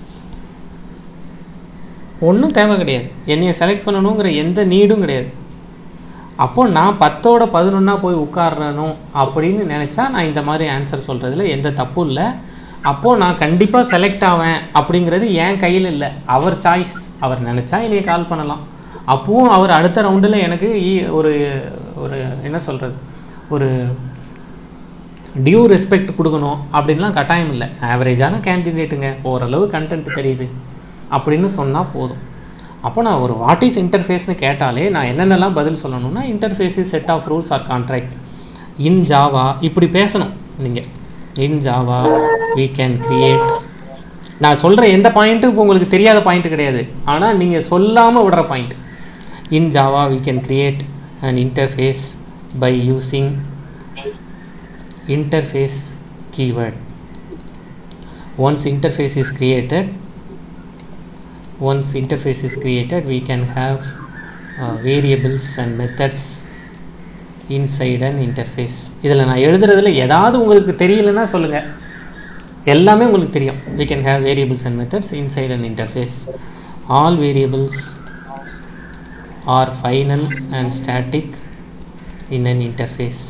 ஒன்றும் தேவை கிடையாது. என்னையை செலக்ட் பண்ணணுங்கிற எந்த நீடும் கிடையாது. அப்போது நான் பத்தோட பதினொன்னா போய் உட்காரணும் அப்படின்னு நினச்சா நான் இந்த மாதிரி ஆன்சர் சொல்கிறதுல எந்த தப்பும் இல்லை. அப்போது நான் கண்டிப்பாக செலக்ட் ஆவேன் அப்படிங்கிறது என் கையில் இல்லை, அவர் சாய்ஸ். அவர் நினச்சா என்னையை கால் பண்ணலாம். அப்பவும் அவர் அடுத்த ரவுண்டில் எனக்கு ஒரு ஒரு என்ன சொல்கிறது, ஒரு டியூ ரெஸ்பெக்ட் கொடுக்கணும் அப்படின்லாம் கட்டாயம் இல்லை. ஆவரேஜான கேண்டிடேட்டுங்க, ஓரளவு கண்டென்ட் தெரியுது அப்படின்னு சொன்னால் போதும். அப்போ நான் ஒரு வாட் இஸ் இன்டர்ஃபேஸ்னு கேட்டாலே நான் என்னென்னலாம் பதில் சொல்லணும்னா, interface is set of rules or contract in Java இப்படி பேசணும் நீங்கள். In Java we can create. நான் சொல்கிற எந்த பாயிண்ட்டும் இப்போ உங்களுக்கு தெரியாத பாயிண்ட் கிடையாது, ஆனால் நீங்கள் சொல்லாமல் விடுற point. In Java we can create an interface by using interface keyword. Once interface is created, once interface is created we can have uh, variables and methods inside an interface. இதில் நான் எழுதுறதுல ஏதாவது உங்களுக்கு தெரியலன்னா சொல்லுங்கள், எல்லாமே உங்களுக்கு தெரியும். we can have variables and methods inside an interface. All variables are final and static in an interface.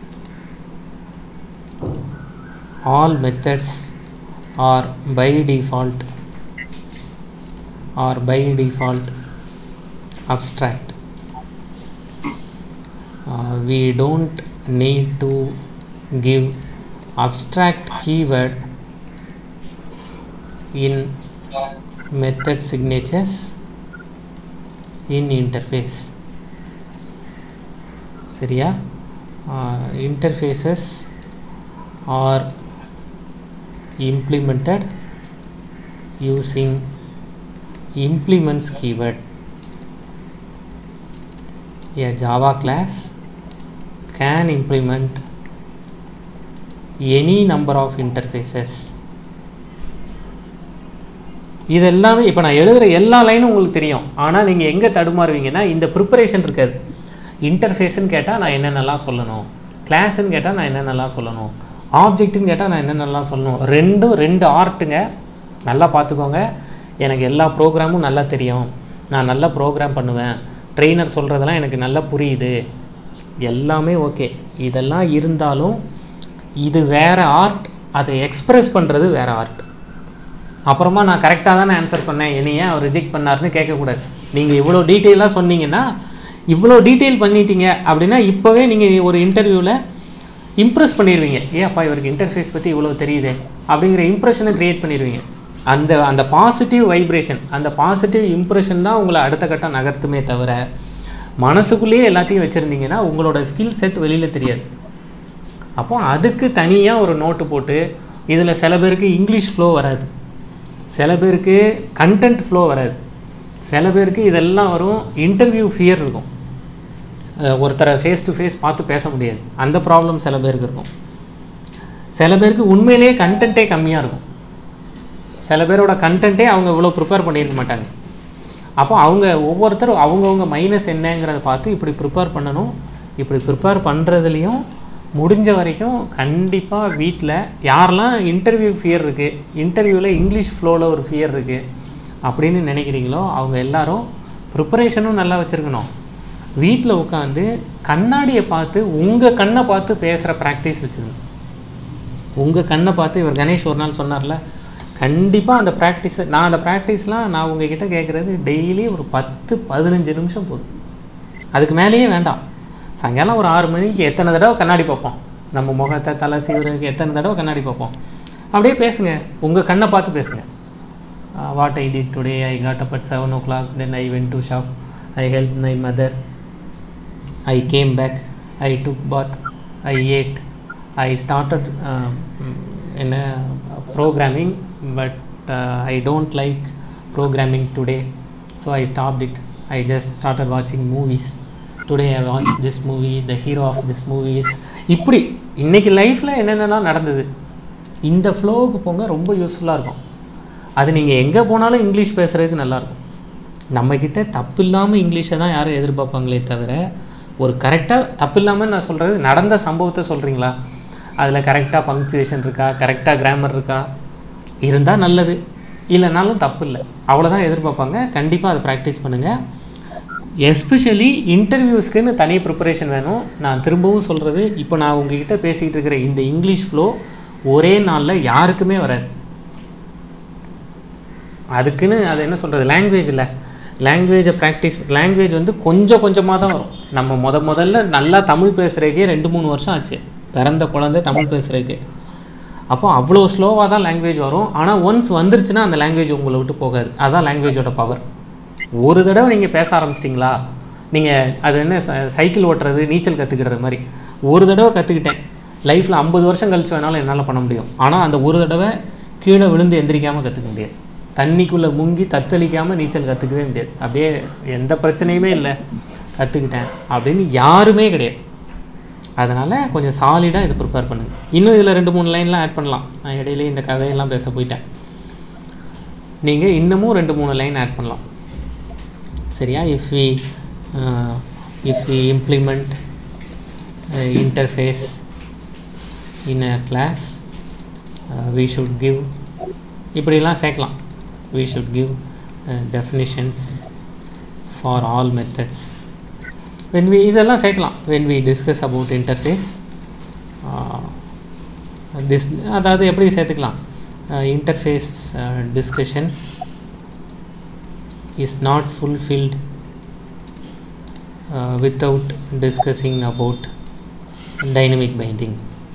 All methods are by default or by default abstract. Uh, we don't need to give abstract keyword in method signatures in interface. சரியா? uh, interfaces are implemented using implements keyword. A Java class can implement any number of interfaces. இதெல்லாமே இப்போ நான் எழுதுகிற எல்லா லைனும் உங்களுக்கு தெரியும், ஆனால் நீங்கள் எங்கே தடுமாறுவீங்கன்னா இந்த ப்ரிப்பரேஷன் இருக்காது. இன்டர்ஃபேஸ்ன்னு கேட்டால் நான் என்னென்னலாம் சொல்லணும், கிளாஸ்ன்னு கேட்டால் நான் என்னென்னலாம் சொல்லணும், ஆப்ஜெக்ட்டுன்னு கேட்டால் நான் என்னென்னலாம் சொல்லணும். ரெண்டும் ரெண்டு ஆர்ட்டுங்க, நல்லா பார்த்துக்கோங்க. எனக்கு எல்லா ப்ரோக்ராமும் நல்லா தெரியும், நான் நல்லா ப்ரோக்ராம் பண்ணுவேன், ட்ரெயினர் சொல்கிறதெல்லாம் எனக்கு நல்லா புரியுது, எல்லாமே ஓகே. இதெல்லாம் இருந்தாலும் இது வேறு ஆர்ட், அதை எக்ஸ்ப்ரெஸ் பண்ணுறது வேறு ஆர்ட். அப்புறமா நான் கரெக்டாக தானே ஆன்சர் சொன்னேன், என்னையே அவர் ரிஜெக்ட் பண்ணாருன்னு கேட்கக்கூடாது. நீங்கள் இவ்வளோ டீட்டெயிலாக சொன்னீங்கன்னா, இவ்வளோ டீட்டெயில் பண்ணிட்டீங்க அப்படின்னா இப்போவே நீங்கள் ஒரு இன்டர்வியூவில் இம்ப்ரெஸ் பண்ணிடுவீங்க. ஏன் அப்பா இவருக்கு இன்டர்ஃபேஸ் பற்றி இவ்வளோ தெரியுது அப்படிங்கிற இம்ப்ரெஷனை க்ரியேட் பண்ணிடுவீங்க. அந்த அந்த பாசிட்டிவ் வைப்ரேஷன், அந்த பாசிட்டிவ் இம்ப்ரெஷன் தான் உங்களை அடுத்த கட்டம் நகர்த்துமே தவிர, மனசுக்குள்ளேயே எல்லாத்தையும் வச்சுருந்தீங்கன்னா உங்களோட ஸ்கில் செட் வெளியில் தெரியாது. அப்போ அதுக்கு தனியாக ஒரு நோட்டு போட்டு, இதில் சில பேருக்கு இங்கிலீஷ் ஃப்ளோ வராது, சில பேருக்கு கண்டென்ட் ஃப்ளோ வராது, சில பேருக்கு இதெல்லாம் வரும். இன்டர்வியூ ஃபியர் இருக்கும், ஒருத்தரை ஃபேஸ் டு ஃபேஸ் பார்த்து பேச முடியாது, அந்த ப்ராப்ளம் சில பேருக்கு இருக்கும். சில பேருக்கு உண்மையிலேயே கண்டென்ட்டே கம்மியாக இருக்கும், சில பேரோட கண்டென்ட்டே அவங்க இவ்வளோ ப்ரிப்பேர் பண்ணியிருக்க மாட்டாங்க. அப்போ அவங்க ஒவ்வொருத்தரும் அவங்கவுங்க மைனஸ் என்னங்கிறத பார்த்து இப்படி ப்ரிப்பேர் பண்ணணும். இப்படி ப்ரிப்பேர் பண்ணுறதுலையும் முடிஞ்ச வரைக்கும் கண்டிப்பாக வீட்டில் யாரெல்லாம் இன்டர்வியூ ஃபியர் இருக்குது, இன்டர்வியூவில் இங்கிலீஷ் ஃப்ளோவில் ஒரு ஃபியர் இருக்குது அப்படின்னு நினைக்கிறீங்களோ அவங்க எல்லாரும் ப்ரிப்பரேஷனும் நல்லா வச்சுருக்கணும். வீட்டில் உட்காந்து கண்ணாடியை பார்த்து உங்கள் கண்ணை பார்த்து பேசுகிற ப்ராக்டிஸ் வச்சுக்கணும். உங்கள் கண்ணை பார்த்து, இவர் கணேஷ் ஒரு நாள் சொன்னார்ல, கண்டிப்பாக அந்த ப்ராக்டிஸை நான் அந்த ப்ராக்டிஸ்லாம் நான் உங்ககிட்ட கேட்குறது டெய்லி ஒரு பத்து பதினஞ்சு நிமிஷம் போதும், அதுக்கு மேலேயே வேண்டாம். சாயங்காலம் ஒரு ஆறு மணிக்கு எத்தனை தடவை கண்ணாடி பார்ப்போம், நம்ம முகத்தை தலை சீவுறதுக்கு எத்தனை தடவை கண்ணாடி பார்ப்போம். அப்படியே பேசுங்க, உங்கள் கண்ணை பார்த்து பேசுங்க. What I did today, I got up at seven o'clock, then I went to shop, I help my mother, I came back, I took bath, I ate, I started என்ன programming, but I don't like programming today, so I stopped it, I just started வாட்சிங் movies, today I watch this movie, the hero of this movies. இப்படி இன்றைக்கி லைஃப்பில் என்னென்னலாம் நடந்தது, இந்த ஃப்ளோவுக்கு போங்க, ரொம்ப யூஸ்ஃபுல்லாக இருக்கும். அது நீங்கள் எங்கே போனாலும் இங்கிலீஷ் பேசுகிறதுக்கு நல்லாயிருக்கும். நம்மக்கிட்ட தப்பு இல்லாமல் இங்கிலீஷை தான் யாரும் எதிர்பார்ப்பாங்களே தவிர, ஒரு கரெக்டாக தப்பு இல்லாமல் நான் சொல்கிறது நடந்த சம்பவத்தை சொல்கிறீங்களா, அதில் கரெக்டாக பங்க்சுவேஷன் இருக்கா, கரெக்டாக கிராமர் இருக்கா, இருந்தால் நல்லது, இல்லைனாலும் தப்பு இல்லை, அவ்வளோதான் எதிர்பார்ப்பாங்க. கண்டிப்பாக அதை ப்ராக்டிஸ் பண்ணுங்கள். எஸ்பெஷலி இன்டர்வியூஸ்க்குன்னு தனி ப்ரிப்பரேஷன் வேணும். நான் திரும்பவும் சொல்கிறது, இப்போ நான் உங்ககிட்ட பேசிக்கிட்டு இருக்கிற இந்த இங்கிலீஷ் ஃப்ளோ ஒரே நாளில் யாருக்குமே வராது. அதுக்குன்னு அது என்ன சொல்கிறது, லாங்குவேஜ் இல்லை, லாங்குவேஜை ப்ராக்டிஸ், லாங்குவேஜ் வந்து கொஞ்சம் கொஞ்சமாக தான் வரும். நம்ம முத முதல்ல நல்லா தமிழ் பேசுகிறதுக்கே ரெண்டு மூணு வருஷம் ஆச்சு. பிறந்த குழந்தை தமிழ் பேசுகிறதுக்கு. அப்போ அவ்வளோ ஸ்லோவாக தான் லாங்குவேஜ் வரும். ஆனால் ஒன்ஸ் வந்துருச்சுன்னா அந்த லாங்குவேஜ் உங்களை விட்டு போகாது. அதுதான் லாங்குவேஜோட பவர். ஒரு தடவை நீங்கள் பேச ஆரம்பிச்சிட்டிங்களா, நீங்கள் அது என்ன சைக்கிள் ஓட்டுறது நீச்சல் கற்றுக்கிற மாதிரி ஒரு தடவை கற்றுக்கிட்டேன், லைஃப்பில் ஐம்பது வருஷம் கழிச்சு வேணாலும் என்னால் பண்ண முடியும். ஆனால் அந்த ஒரு தடவை கீழே விழுந்து எந்திரிக்காமல் கற்றுக்க முடியாது. தண்ணிக்குள்ளே முங்கி தத்தளிக்காமல் நீச்சல் கற்றுக்கவே முடியாது. அப்படியே எந்த பிரச்சனையுமே இல்லை, கற்றுக்கிட்டேன் அப்படின்னு யாருமே கிடையாது. அதனால் கொஞ்சம் சாலிடாக இதை ப்ரிப்பேர் பண்ணுங்கள். இன்னும் இதில் ரெண்டு மூணு லைன்லாம் ஆட் பண்ணலாம். நான் இடையிலே இந்த கதையெல்லாம் பேச போயிட்டேன். நீங்கள் இன்னமும் ரெண்டு மூணு லைன் ஆட் பண்ணலாம். சரியா? If we if we implement interface in a class we should give, இப்படிலாம் சேர்க்கலாம். we should give uh, definitions for all methods. when we இதெல்லாம் சேர்க்கலாம் when we discuss about interface. uh, this அதாவது எப்படி சேர்த்துக்கலாம், uh, interface uh, discussion is not fulfilled uh, without discussing about dynamic binding.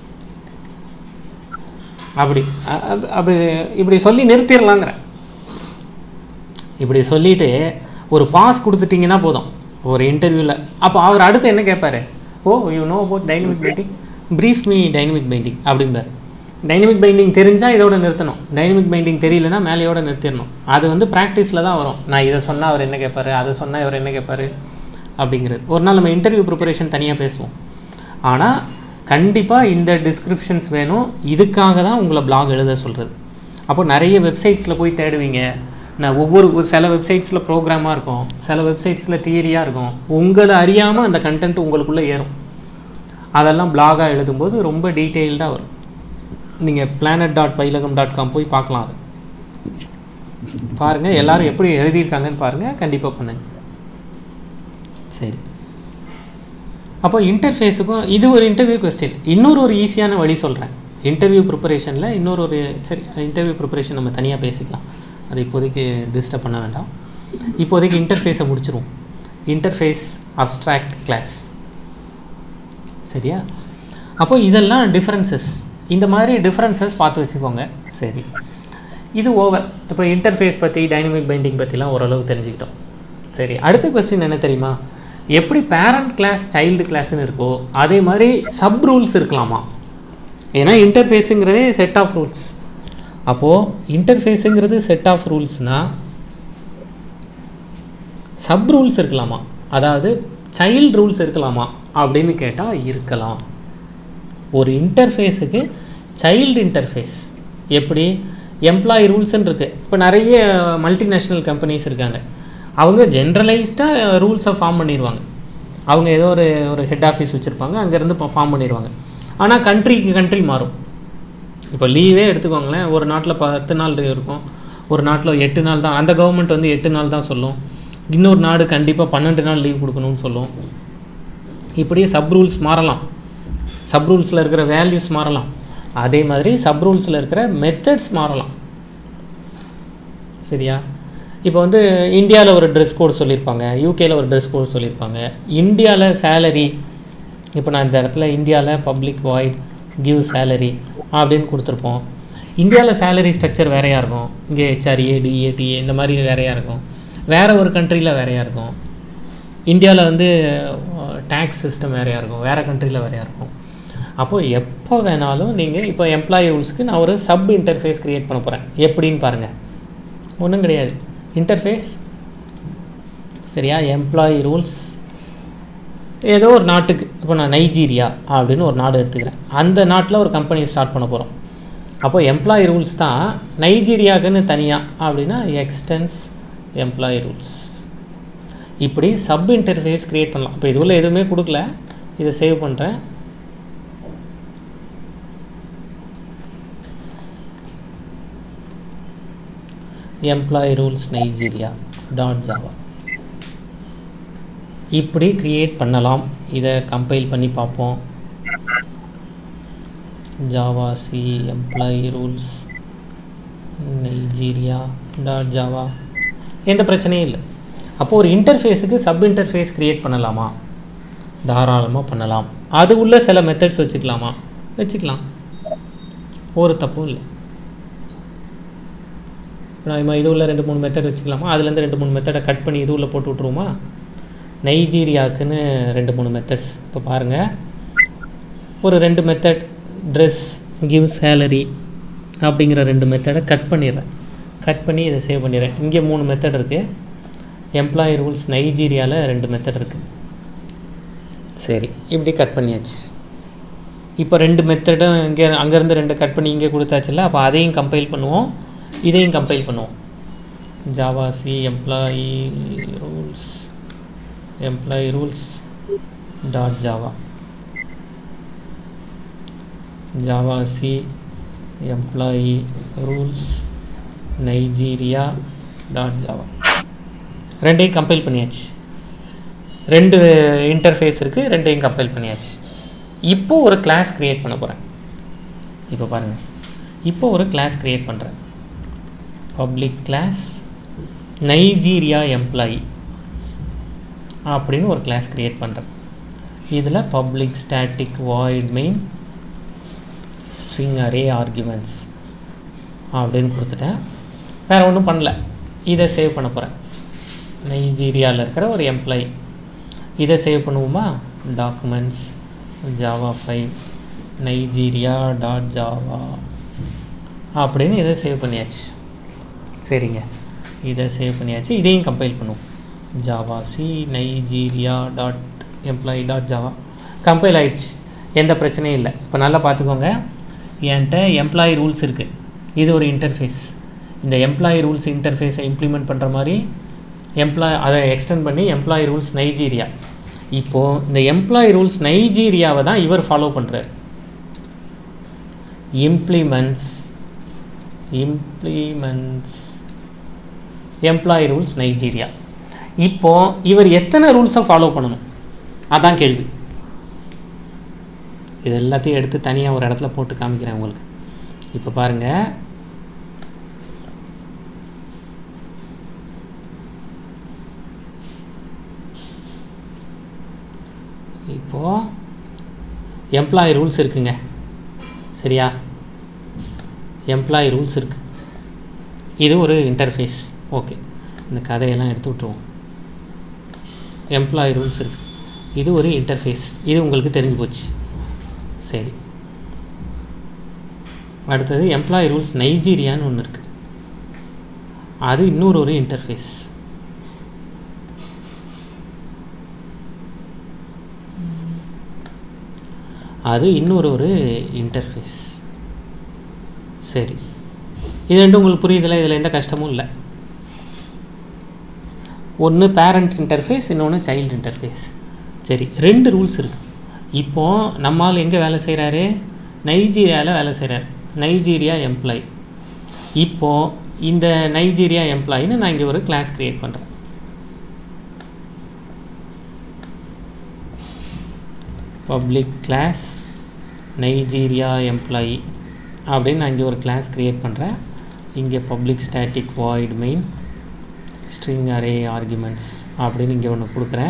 அப்படி அப்படி இப்படி சொல்லி நிறுத்திடலாங்கிற. இப்படி சொல்லிவிட்டு ஒரு பாஸ் கொடுத்துட்டிங்கன்னா போதும் ஒரு இன்டர்வியூவில். அப்போ அவர் அடுத்து என்ன கேட்பார், oh you know about dynamic binding, brief me dynamic binding அப்படிம்பார். டைனமிக் பைண்டிங் தெரிஞ்சால் இதோட நிறுத்தணும், டைனமிக் பைண்டிங் தெரியலனா மேலேயோட நிறுத்திடணும். அது வந்து ப்ராக்டிஸில் தான் வரும். நான் இதை சொன்னால் அவர் என்ன கேட்பார், அதை சொன்னால் இவர் என்ன கேட்பார் அப்படிங்கிறது. ஒரு நாள் நம்ம இன்டர்வியூ ப்ரிப்பரேஷன் தனியாக பேசுவோம். ஆனால் கண்டிப்பாக இந்த டிஸ்கிரிப்ஷன்ஸ் வேணும். இதுக்காக தான் உங்களை பிளாக் எழுத சொல்கிறது. அப்போ நிறைய வெப்சைட்ஸில் போய் தேடுவீங்க. நான் ஒவ்வொரு சில வெப்சைட்ஸில் ப்ரோக்ராமாக இருக்கும், சில வெப்சைட்ஸில் தியரியாக இருக்கும். உங்களை அறியாமல் அந்த கண்டென்ட் உங்களுக்குள்ளே ஏறும். அதெல்லாம் பிளாகாக எழுதும்போது ரொம்ப டீட்டெயில்டாக வரும். நீங்கள் பிளானட் டாட் பைலகம் டாட் காம் போய் பார்க்கலாம். அது பாருங்கள், எல்லோரும் எப்படி எழுதியிருக்காங்கன்னு பாருங்கள், கண்டிப்பாக பண்ணுங்கள். சரி, அப்போ இன்டர்ஃபேஸுக்கும் இது ஒரு இன்டர்வியூ கொஸ்டின். இன்னொரு ஒரு ஈஸியான வழி சொல்கிறேன். இன்டர்வியூ ப்ரிப்பரேஷனில் இன்னொரு ஒரு சரி இன்டர்வியூ ப்ரிப்பரேஷன் நம்ம தனியாக பேசிக்கலாம். அது இப்போதைக்கு டிஸ்டர்ப் பண்ண வேண்டாம். இப்போதைக்கு இன்டர்ஃபேஸை முடிச்சிருவோம். Interface abstract class. சரியா? அப்போ இதெல்லாம் டிஃப்ரென்சஸ். இந்த மாதிரி டிஃப்ரென்சஸ் பார்த்து வச்சுக்கோங்க. சரி, இது ஓவர். இப்போ இன்டர்ஃபேஸ் பற்றி டைனமிக் பைண்டிங் பற்றிலாம் ஓரளவு தெரிஞ்சுக்கிட்டோம். சரி, அடுத்த கொஸ்டின் என்ன தெரியுமா, எப்படி பேரண்ட் கிளாஸ் சைல்டு கிளாஸ்ன்னு இருக்கோ அதே மாதிரி சப் ரூல்ஸ் இருக்கலாமா? ஏன்னா இன்டர்ஃபேஸுங்கிறதே செட் ஆஃப் ரூல்ஸ். அப்போது இன்டர்ஃபேஸுங்கிறது செட் ஆஃப் ரூல்ஸ்னால் சப் ரூல்ஸ் இருக்கலாமா, அதாவது சைல்டு ரூல்ஸ் இருக்கலாமா அப்படின்னு கேட்டால் இருக்கலாம். ஒரு இன்டர்ஃபேஸுக்கு சைல்டு இன்டர்ஃபேஸ் எப்படி எம்ப்ளாயி ரூல்ஸ்ன்னு இருக்குது. இப்போ நிறைய மல்டிநேஷ்னல் கம்பெனிஸ் இருக்காங்க. அவங்க ஜென்ரலைஸ்டாக ரூல்ஸை ஃபார்ம் பண்ணிடுவாங்க. அவங்க ஏதோ ஒரு ஒரு ஹெட் ஆஃபீஸ் வச்சுருப்பாங்க, அங்கேருந்து இப்போ ஃபார்ம் பண்ணிடுவாங்க. ஆனால் கண்ட்ரிக்கு கண்ட்ரி மாறும். இப்போ லீவே எடுத்துக்கோங்களேன், ஒரு நாட்டில் பத்து நாள் இருக்கும், ஒரு நாட்டில் எட்டு நாள் தான். அந்த கவர்மெண்ட் வந்து எட்டு நாள் தான் சொல்லும், இன்னொரு நாடு கண்டிப்பாக பன்னெண்டு நாள் லீவ் கொடுக்கணும்னு சொல்லும். இப்படியே சப் ரூல்ஸ் மாறலாம், சப் ரூல்ஸில் இருக்கிற வேல்யூஸ் மாறலாம். அதே மாதிரி சப் ரூல்ஸில் இருக்கிற மெத்தட்ஸ் மாறலாம். சரியா? இப்போ வந்து இந்தியாவில் ஒரு ட்ரெஸ் கோட் சொல்லியிருப்பாங்க, யூகேயில் ஒரு ட்ரெஸ் கோட் சொல்லியிருப்பாங்க. இந்தியாவில் சேலரி, இப்போ நான் இந்த இடத்துல இந்தியாவில் பப்ளிக் வாய்ட் கிவ் சேலரி அப்படின்னு கொடுத்துருப்போம். இந்தியாவில் சேலரி ஸ்ட்ரக்சர் வேறையாக இருக்கும், இங்கே ஹெச்ஆர்ஏ டிஏடிஏ இந்த மாதிரி வேறையாக இருக்கும், வேறு ஒரு கண்ட்ரியில் வேறையாக இருக்கும். இந்தியாவில் வந்து டேக்ஸ் சிஸ்டம் வேறையாக இருக்கும், வேறு கண்ட்ரியில் வேறையாக இருக்கும். அப்போது எப்போ வேணாலும் நீங்கள் இப்போ எம்ப்ளாயி ரூல்ஸ்க்கு நான் ஒரு சப் இன்டர்ஃபேஸ் க்ரியேட் பண்ண போகிறேன். எப்படின்னு பாருங்கள், ஒன்றும் கிடையாது. இன்டர்ஃபேஸ் சரியா, எம்ப்ளாயி ரூல்ஸ் ஏதோ ஒரு நாட்டுக்கு, இப்போ நான் நைஜீரியா அப்படின்னு ஒரு நாடு எடுத்துக்கிறேன். அந்த நாட்டில் ஒரு கம்பெனி ஸ்டார்ட் பண்ண போகிறோம். அப்போ எம்ப்ளாயி ரூல்ஸ் தான் நைஜீரியாவுக்குன்னு தனியாக அப்படின்னா எக்ஸ்டென்ஸ் எம்ப்ளாயி ரூல்ஸ். இப்படி சப் இன்டர்ஃபேஸ் க்ரியேட் பண்ணலாம். இப்போ இதுக்குள்ள எதுவுமே கொடுக்கல, இதை சேவ் பண்ணுறேன். Employee rules Nigeria dot Java இப்படி க்ரியேட் பண்ணலாம். இதை கம்பைல் பண்ணி பார்ப்போம். Java C employee rules Nigeria dot Java, எந்த பிரச்சனையும் இல்லை. அப்போது ஒரு இன்டர்ஃபேஸுக்கு சப் இன்டர்ஃபேஸ் க்ரியேட் பண்ணலாமா? தாராளமாக பண்ணலாம். அது உள்ள சில மெத்தட்ஸ் வச்சுக்கலாமா? வச்சுக்கலாம், ஒரு தப்பும் இல்லை. நம்ம இது உள்ள ரெண்டு மூணு மெத்தட் வச்சுக்கலாமா, அதுலேருந்து ரெண்டு மூணு மெத்தடை கட் பண்ணி இது உள்ள போட்டு விட்ருவோமா. நைஜீரியாவுக்குன்னு ரெண்டு மூணு மெத்தட்ஸ் இப்போ பாருங்கள். ஒரு ரெண்டு மெத்தட் ட்ரெஸ் கிவ் சேலரி அப்படிங்கிற ரெண்டு மெத்தடை கட் பண்ணிடுறேன். கட் பண்ணி இதை சேவ் பண்ணிடுறேன். இங்கே மூணு மெத்தட் இருக்குது. எம்ப்ளாயி ரூல்ஸ் நைஜீரியாவில் ரெண்டு மெத்தட் இருக்குது. சரி, இப்படி கட் பண்ணியாச்சு. இப்போ ரெண்டு மெத்தடும் இங்கே அங்கேருந்து ரெண்டு கட் பண்ணி இங்கே கொடுத்தாச்சுல்ல. அப்போ அதையும் கம்பைல் பண்ணுவோம், இதையும் கம்பைல் பண்ணுவோம். Java C employee rules employee rules dot Java Java C employee rules Nigeria dot Java ரெண்டையும் கம்பைல் பண்ணியாச்சு. ரெண்டு இன்டர்ஃபேஸ் இருக்குது, ரெண்டையும் கம்பைல் பண்ணியாச்சு. இப்போது ஒரு கிளாஸ் க்ரியேட் பண்ண போகிறேன். இப்போ பாருங்கள், இப்போ ஒரு கிளாஸ் க்ரியேட் பண்ணுறேன். பப்ளிக் கிளாஸ் நைஜீரியா எம்ப்ளாயி அப்படின்னு ஒரு கிளாஸ் க்ரியேட் பண்ணுறேன். இதில் public static void main string array arguments அப்படின்னு கொடுத்துட்டேன். வேறு ஒன்றும் பண்ணல. இதை சேவ் பண்ண போகிறேன். நைஜீரியாவில் இருக்கிற ஒரு எம்ப்ளாயி. இதை சேவ் பண்ணுவோமா. Documents Java five Nigeria dot Java அப்படின்னு இதை சேவ் பண்ணியாச்சு. சரிங்க, இதை சேவ் பண்ணியாச்சு. இதையும் கம்பைல் பண்ணுவோம். Java C Nigeria dot employee dot Java compile ஆயிடுச்சு. எந்த பிரச்சனையும் இல்லை. இப்போ நல்லா பார்த்துக்கோங்க, என்கிட்ட எம்ப்ளாயி ரூல்ஸ் இருக்குது. இது ஒரு இன்டர்ஃபேஸ். இந்த எம்ப்ளாயி ரூல்ஸ் இன்டர்ஃபேஸை இம்ப்ளிமெண்ட் பண்ணுற மாதிரி எம்ப்ளாய் அதை எக்ஸ்டெண்ட் பண்ணி எம்ப்ளாயி ரூல்ஸ் நைஜீரியா. இப்போது இந்த எம்ப்ளாயி ரூல்ஸ் நைஜீரியாவை தான் இவர் ஃபாலோ பண்ணுறார். Implements implements employee rules Nigeria. இப்போது இவர் எத்தனை ரூல்ஸை ஃபாலோ பண்ணணும் அதான் கேள்வி. இது எல்லாத்தையும் எடுத்து தனியாக ஒரு இடத்துல போட்டு காமிக்கிறேன் உங்களுக்கு. இப்போ பாருங்கள், இப்போது எம்ப்ளாயி ரூல்ஸ் இருக்குங்க. சரியா, எம்ப்ளாயி ரூல்ஸ் இருக்குது. இது ஒரு இன்டர்ஃபேஸ். ஓகே, இந்த கதையெல்லாம் எடுத்து விட்டுருவோம். எம்ப்ளாயி ரூல்ஸ் இருக்குது. இது ஒரு இன்டர்ஃபேஸ். இது உங்களுக்கு தெரிஞ்சு போச்சு. சரி, அடுத்தது எம்ப்ளாயி ரூல்ஸ் நைஜீரியான்னு ஒன்று இருக்குது. அது இன்னொரு ஒரு இன்டர்ஃபேஸ். அது இன்னொரு ஒரு இன்டர்ஃபேஸ். சரி, இது ரெண்டும் உங்களுக்கு புரியுதில்ல, இதில் எந்த கஷ்டமும் இல்லை. ஒன்று பேரண்ட் இன்டர்ஃபேஸ், இன்னொன்று சைல்டு இன்டர்ஃபேஸ். சரி, ரெண்டு ரூல்ஸ் இருக்குது. இப்போது நம்மால் எங்கே வேலை செய்கிறாரு, நைஜீரியாவில் வேலை செய்கிறார். Nigeria employee. இப்போது இந்த நைஜீரியா எம்ப்ளாயின்னு நான் இங்கே ஒரு கிளாஸ் க்ரியேட் பண்ணுறேன். பப்ளிக் கிளாஸ் நைஜீரியா எம்ப்ளாயி அப்படின்னு நான் இங்கே ஒரு கிளாஸ் க்ரியேட் பண்ணுறேன். இங்கே public static void main string array arguments அப்படின்னு இங்கே ஒன்று கொடுக்குறேன்.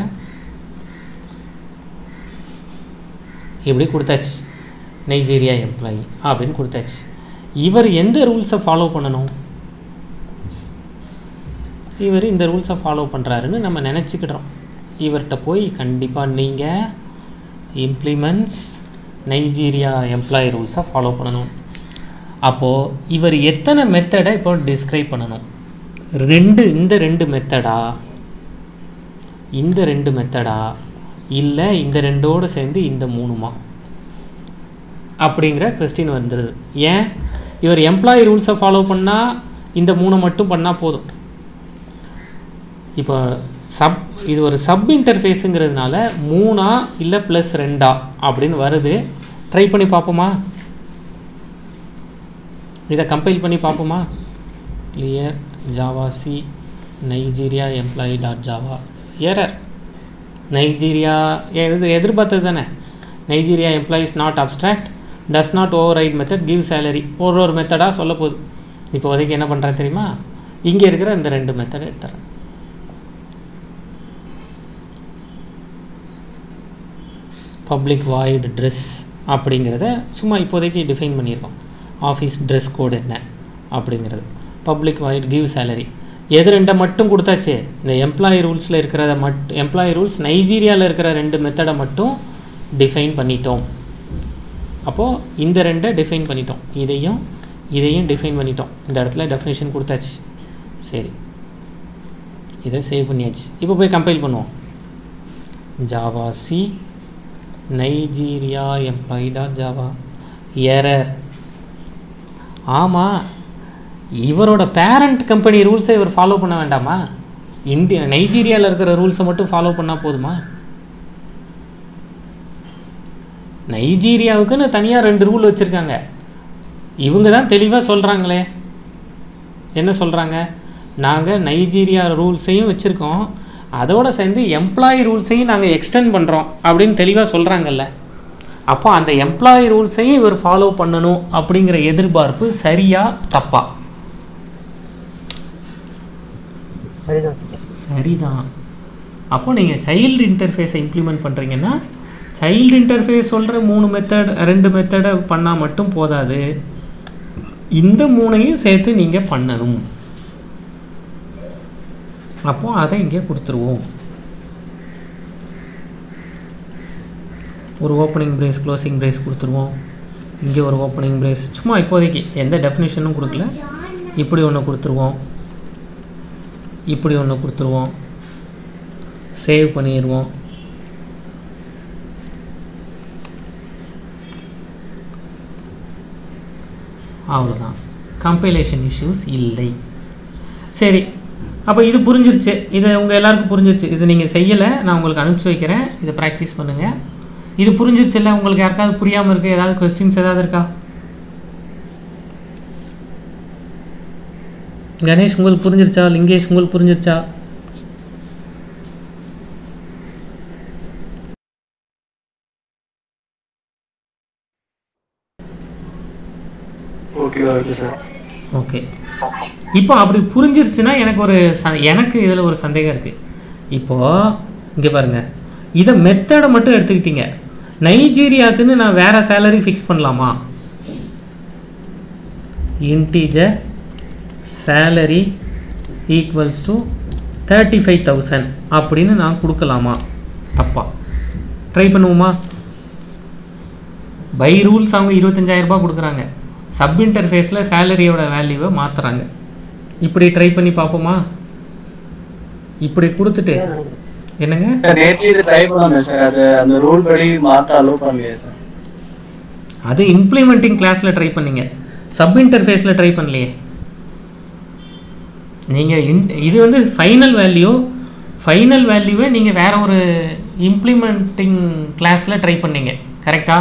இப்படி கொடுத்தாச்சு, நைஜீரியா எம்ப்ளாயி அப்படின்னு கொடுத்தாச்சு. இவர் எந்த ரூல்ஸை ஃபாலோ பண்ணணும், இவர் இந்த ரூல்ஸை ஃபாலோ பண்ணுறாருன்னு நம்ம நினச்சிக்கிடுறோம். இவர்கிட்ட போய் கண்டிப்பாக நீங்கள் இம்ப்ளிமெண்ட்ஸ் நைஜீரியா எம்ப்ளாயி ரூல்ஸை ஃபாலோ பண்ணணும். அப்போது இவர் எத்தனை மெத்தடை இப்போ டிஸ்கிரைப் பண்ணணும், ரெண்டு இந்த ரெண்டு மெத்தடா, இந்த ரெண்டு மெத்தடா, இல்லை இந்த ரெண்டோடு சேர்ந்து இந்த மூணுமா அப்படிங்கிற கொஸ்டின் வந்துடுது. ஏன், இவர் எம்ப்ளாயி ரூல்ஸை ஃபாலோ பண்ணால் இந்த மூணை மட்டும் பண்ணால் போதும். இப்போ சப் இது ஒரு சப் இன்டர்ஃபேஸுங்கிறதுனால மூணா இல்லை ப்ளஸ் ரெண்டா அப்படின்னு வருது. ட்ரை பண்ணி பார்ப்போமா, இதை கம்பைல் பண்ணி பார்ப்போமா. Clear Java C Nigeria employee dot Java. Error. Nigeria எது எதிர்பார்த்தது தானே. Nigeria employees not abstract does not override method give salary. ஒரு ஒரு மெத்தடாக சொல்ல போகுது. இப்போ உதவிக்கு என்ன பண்ணுறேன் தெரியுமா, இங்கே இருக்கிற இந்த ரெண்டு மெத்தடை எடுத்துறேன். பப்ளிக் வாய்ட் ட்ரெஸ் அப்படிங்கிறத சும்மா இப்போதைக்கு டிஃபைன் பண்ணியிருக்கோம். ஆஃபீஸ் ட்ரெஸ் கோடு என்ன அப்படிங்கிறது. பப்ளிக் வாய்ட் கிவ் சேலரி எது ரெண்டை மட்டும் கொடுத்தாச்சு. இந்த எம்ப்ளாயி ரூல்ஸில் இருக்கிறத மட் எம்ப்ளாயி ரூல்ஸ் நைஜீரியாவில் இருக்கிற ரெண்டு மெத்தடை மட்டும் டிஃபைன் பண்ணிட்டோம். அப்போது இந்த ரெண்டை டிஃபைன் பண்ணிட்டோம், இதையும் இதையும் டிஃபைன் பண்ணிட்டோம். இந்த இடத்துல டெஃபினேஷன் கொடுத்தாச்சு. சரி, இதை சேவ் பண்ணியாச்சு. இப்போ போய் கம்பைல் பண்ணுவோம். Java C Nigeria employee dot Java error. ஆமாம், இவரோட பேரண்ட் கம்பெனி ரூல்ஸை இவர் ஃபாலோ பண்ண வேண்டாமா? இந்தியா நைஜீரியாவில் இருக்கிற ரூல்ஸை மட்டும் ஃபாலோ பண்ணால் போதுமா? நைஜீரியாவுக்குன்னு தனியாக ரெண்டு ரூல் வச்சுருக்காங்க. இவங்க தான் தெளிவாக சொல்கிறாங்களே. என்ன சொல்கிறாங்க? நாங்கள் நைஜீரியா ரூல்ஸையும் வச்சுருக்கோம், அதோடு சேர்ந்து எம்ப்ளாயி ரூல்ஸையும் நாங்கள் எக்ஸ்டெண்ட் பண்ணுறோம் அப்படின்னு தெளிவாக சொல்கிறாங்கல்ல. அப்போ அந்த எம்ப்ளாயி ரூல்ஸையும் இவர் ஃபாலோ பண்ணணும் அப்படிங்கிற எதிர்பார்ப்பு சரியா தப்பா? சரிதான். அப்போ நீங்கள் சைல்டு இன்டர்ஃபேஸை இம்ப்ளிமெண்ட் பண்ணுறீங்கன்னா சைல்டு இன்டர்ஃபேஸ் சொல்கிற மூணு மெத்தட் ரெண்டு மெத்தடை பண்ணால் மட்டும் போதாது, இந்த மூணையும் சேர்த்து நீங்கள் பண்ணணும். அப்போ அதை இங்கே கொடுத்துருவோம். ஒரு ஓப்பனிங் பிரேஸ் க்ளோசிங் பிரேஸ் கொடுத்துருவோம். இங்கே ஒரு ஓப்பனிங் பிரேஸ், சும்மா இப்போதைக்கு எந்த டெஃபினிஷனும் கொடுக்கல. இப்படி ஒன்று கொடுத்துருவோம், இப்படி ஒன்று கொடுத்துருவோம். சேவ் பண்ணிடுவோம். அவ்வளோதான், கம்பைலேஷன் இஷ்யூஸ் இல்லை. சரி, அப்போ இது புரிஞ்சிருச்சு. இது உங்கள் எல்லாருக்கும் புரிஞ்சிருச்சு. இது நீங்கள் செய்யலை, நான் உங்களுக்கு அனுப்பிச்சி வைக்கிறேன். இதை ப்ராக்டிஸ் பண்ணுங்கள். இது புரிஞ்சிருச்சு இல்லை? உங்களுக்கு யாருக்காவது புரியாமல் இருக்குது? ஏதாவது கொஸ்டின்ஸ் ஏதாவது இருக்கா? கணேஷ் உங்களுக்கு புரிஞ்சிருச்சா? லிங்கேஷ் உங்களுக்கு புரிஞ்சிருச்சா? Okay okay sir. ஓகே, இப்போ அப்படி புரிஞ்சிருச்சுன்னா எனக்கு ஒரு ச எனக்கு இதில் ஒரு சந்தேகம் இருக்குது. இப்போது இங்கே பாருங்கள், இதை மெத்தடை மட்டும் எடுத்துக்கிட்டீங்க. நைஜீரியாவுக்குன்னு நான் வேறு சேலரி ஃபிக்ஸ் பண்ணலாமா? Integer salary equals to thirty five thousand அப்படின்னு நான் கொடுக்கலாமா? தப்பா? ட்ரை பண்ணுவோமா? பை ரூல்ஸ் அவங்க இருபத்தஞ்சாயிரம் ரூபாய் கொடுக்குறாங்க, சப் இன்டர்ஃபேஸில் சேலரியோட வேல்யூவை மாற்றுறாங்க. இப்படி ட்ரை பண்ணி பார்ப்போமா? இப்படி கொடுத்துட்டு என்னங்க நேற்று இது ட்ரை பண்ணாங்க சார், அது அந்த ரூல் படி மாற்ற அலோவ் பண்ணலையே சார். அது இம்ப்ளிமெண்டிங் கிளாஸில் ட்ரை பண்ணீங்க, சப் இன்டர்ஃபேஸில் ட்ரை பண்ணலையே நீங்கள். இது வந்து ஃபைனல் வேல்யூ, ஃபைனல் வேல்யூவை நீங்கள் வேறு ஒரு இம்ப்ளிமெண்டிங் கிளாஸில் ட்ரை பண்ணீங்க, கரெக்டா?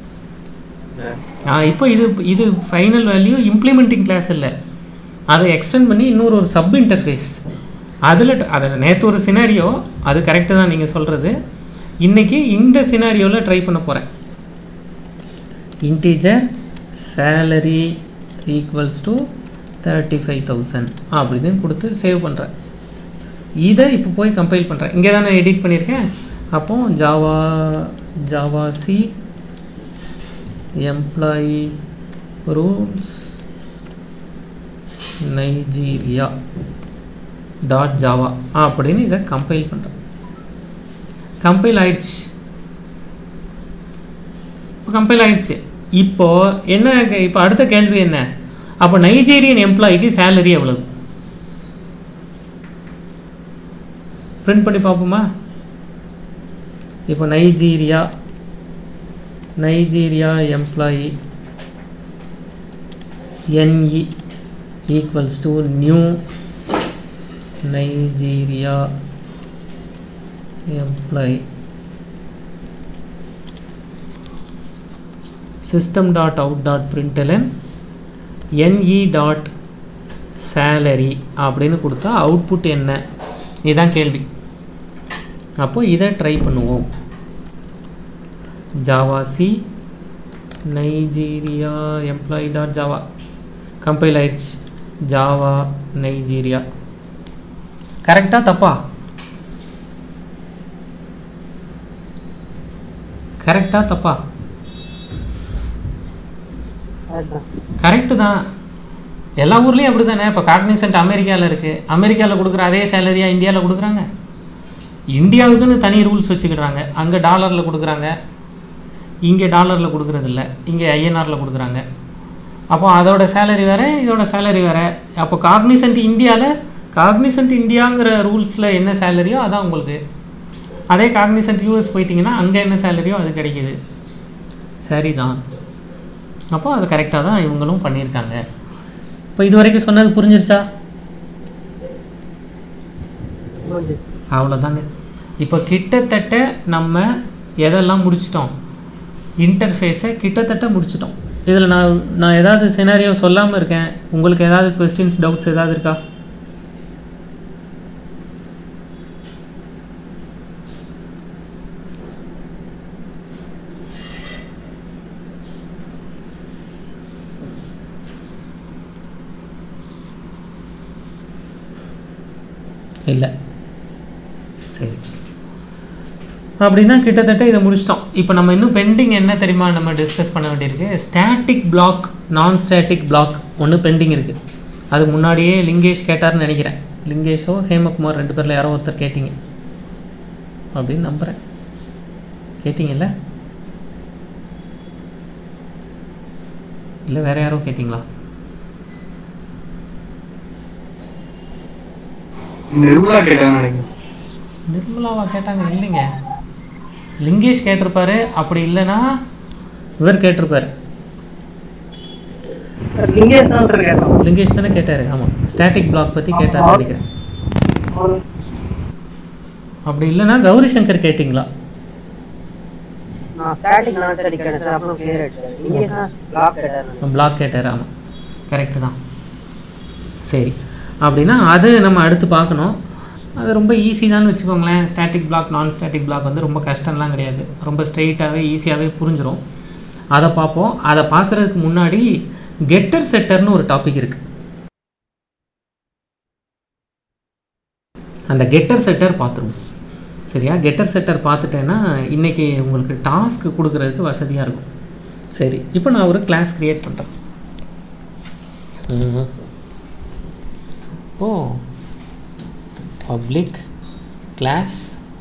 இப்போ இது இது ஃபைனல் வேல்யூ இம்ப்ளிமெண்டிங் கிளாஸ் இல்லை, அதை எக்ஸ்டெண்ட் பண்ணி இன்னொரு ஒரு சப் இன்டர்ஃபேஸ் அதில் அதை நேற்று ஒரு சினாரியோ, அது கரெக்டு தான் நீங்கள் சொல்கிறது. இன்றைக்கி இந்த சினாரியோவில் ட்ரை பண்ண போகிறேன். Integer salary equals to thirty five thousand அப்படின்னு கொடுத்து சேவ் பண்ணுறேன். இதை இப்போ போய் கம்பைல் பண்ணுறேன். இங்கே தான் நான் எடிட் பண்ணியிருக்கேன். அப்போது java Java C employee rules Nigeria dot Java அப்படின்னு இதை கம்பைல் பண்ணுறேன். கம்பைல் ஆயிடுச்சு. கம்பைல் ஆயிடுச்சு. இப்போது என்ன, இப்போ அடுத்த கேள்வி என்ன? அப்போ நைஜீரியன் எம்ப்ளாய்க்கு சேலரி எவ்வளவு? பிரிண்ட் பண்ணி பார்ப்போமா? இப்போ Nigeria Nigeria employee ne equals to new Nigeria employee system dot out dot println ne dot salary அப்படின்னு கொடுத்தா அவுட்புட் என்ன? இதுதான் கேள்வி. அப்போ இதை ட்ரை பண்ணுவோம். Java C Nigeria employee dot Java compile ஆயிடுச்சு. ஜாவா நைஜீரியா கரெக்டா தப்பா? கரெக்டா தப்பா? கரெக்டு தான், எல்லா ஊர்லேயும் அப்படி தானே. இப்போ காக்னிசன்ட் அமெரிக்காவில் இருக்குது, அமெரிக்காவில் கொடுக்குற அதே சேலரியாக இந்தியாவில் கொடுக்குறாங்க. இந்தியாவுக்குன்னு தனி ரூல்ஸ் வச்சுக்கிறாங்க, அங்கே டாலரில் கொடுக்குறாங்க, இங்கே டாலரில் கொடுக்குறதில்ல, இங்கே ஐஎன்ஆரில் கொடுக்குறாங்க. அப்போ அதோட சேலரி வேறு, இதோட சேலரி வேறு. அப்போ காக்னிசன்ட் இந்தியாவில் காக்னிசன்ட் இந்தியாங்கிற ரூல்ஸில் என்ன சேலரியோ அதான் உங்களுக்கு. அதே காக்னிசன்ட் யூஎஸ் போயிட்டிங்கன்னா அங்கே என்ன சேலரியோ அது கிடைக்கிது. சரிதான், அப்போ அது கரெக்டாக தான் இவங்களும் பண்ணியிருக்காங்க. இப்போ இது வரைக்கும் சொன்னது புரிஞ்சிருச்சா? அவ்வளோதாங்க. இப்போ கிட்டத்தட்ட நம்ம எதெல்லாம் முடிச்சிட்டோம், இன்டர்ஃபேஸை கிட்டத்தட்ட முடிச்சிட்டோம். இதில் நான் நான் ஏதாவது சினாரியோ சொல்லாமல் இருக்கேன், உங்களுக்கு ஏதாவது கொஸ்டின்ஸ் டவுட்ஸ் ஏதாவது இருக்கா? இல்லை, சரி. அப்படின்னா கிட்டத்தட்ட இதை முடிச்சிட்டோம். இப்போ நம்ம இன்னும் பெண்டிங் என்ன தெரியுமா நம்ம டிஸ்கஸ் பண்ண வேண்டியிருக்கு? ஸ்டாட்டிக் பிளாக், நான் ஸ்டாட்டிக் பிளாக் ஒன்று பெண்டிங் இருக்குது. அது முன்னாடியே லிங்கேஷ் கேட்டார்னு நினைக்கிறேன். லிங்கேஷோ ஹேமகுமார் ரெண்டு பேரில் யாரோ ஒருத்தர் கேட்டிங்க அப்படின்னு நம்புகிறேன். கேட்டிங்கல்ல? இல்லை வேறு யாரோ கேட்டிங்களா? நிர்மலா கேட்டாங்க நினைக்கிறேன். நிர்மலாவா கேட்டாங்க? இல்லைங்க, லிங்கேஷ் கேட்டிருப்பாரு. அப்படி இல்லைன்னா இவர் கேட்டிருப்பாரு. லிங்கேஷ் தான் சார் கேட்டோம். லிங்கேஷ் தானே கேட்டார்? ஆமாம், ஸ்டாட்டிக் பிளாக் பற்றி கேட்டார் நினைக்கிறேன். அப்படி இல்லைன்னா கௌரி சங்கர் கேட்டிங்களா? பிளாக் கேட்டார். ஆமாம், கரெக்டு தான். சரி, அப்படின்னா அது நம்ம அடுத்து பார்க்கணும். அது ரொம்ப ஈஸி தான் வச்சுக்கோங்களேன். ஸ்டாட்டிக் பிளாக், நான் ஸ்டாட்டிக் பிளாக் வந்து ரொம்ப கஷ்டம்லாம் கிடையாது, ரொம்ப ஸ்ட்ரெயிட்டாகவே ஈஸியாகவே புரிஞ்சிடும். அதை பார்ப்போம். அதை பார்க்குறதுக்கு முன்னாடி கெட்டர் செட்டர்னு ஒரு டாபிக் இருக்குது. அந்த கெட்டர் செட்டர் பார்த்துருவோம். சரியா? கெட்டர் செட்டர் பார்த்துட்டேன்னா இன்றைக்கி உங்களுக்கு டாஸ்க்கு கொடுக்குறதுக்கு வசதியாக இருக்கும். சரி, இப்போ நான் ஒரு கிளாஸ் க்ரியேட் பண்ணுறேன். Oh, public class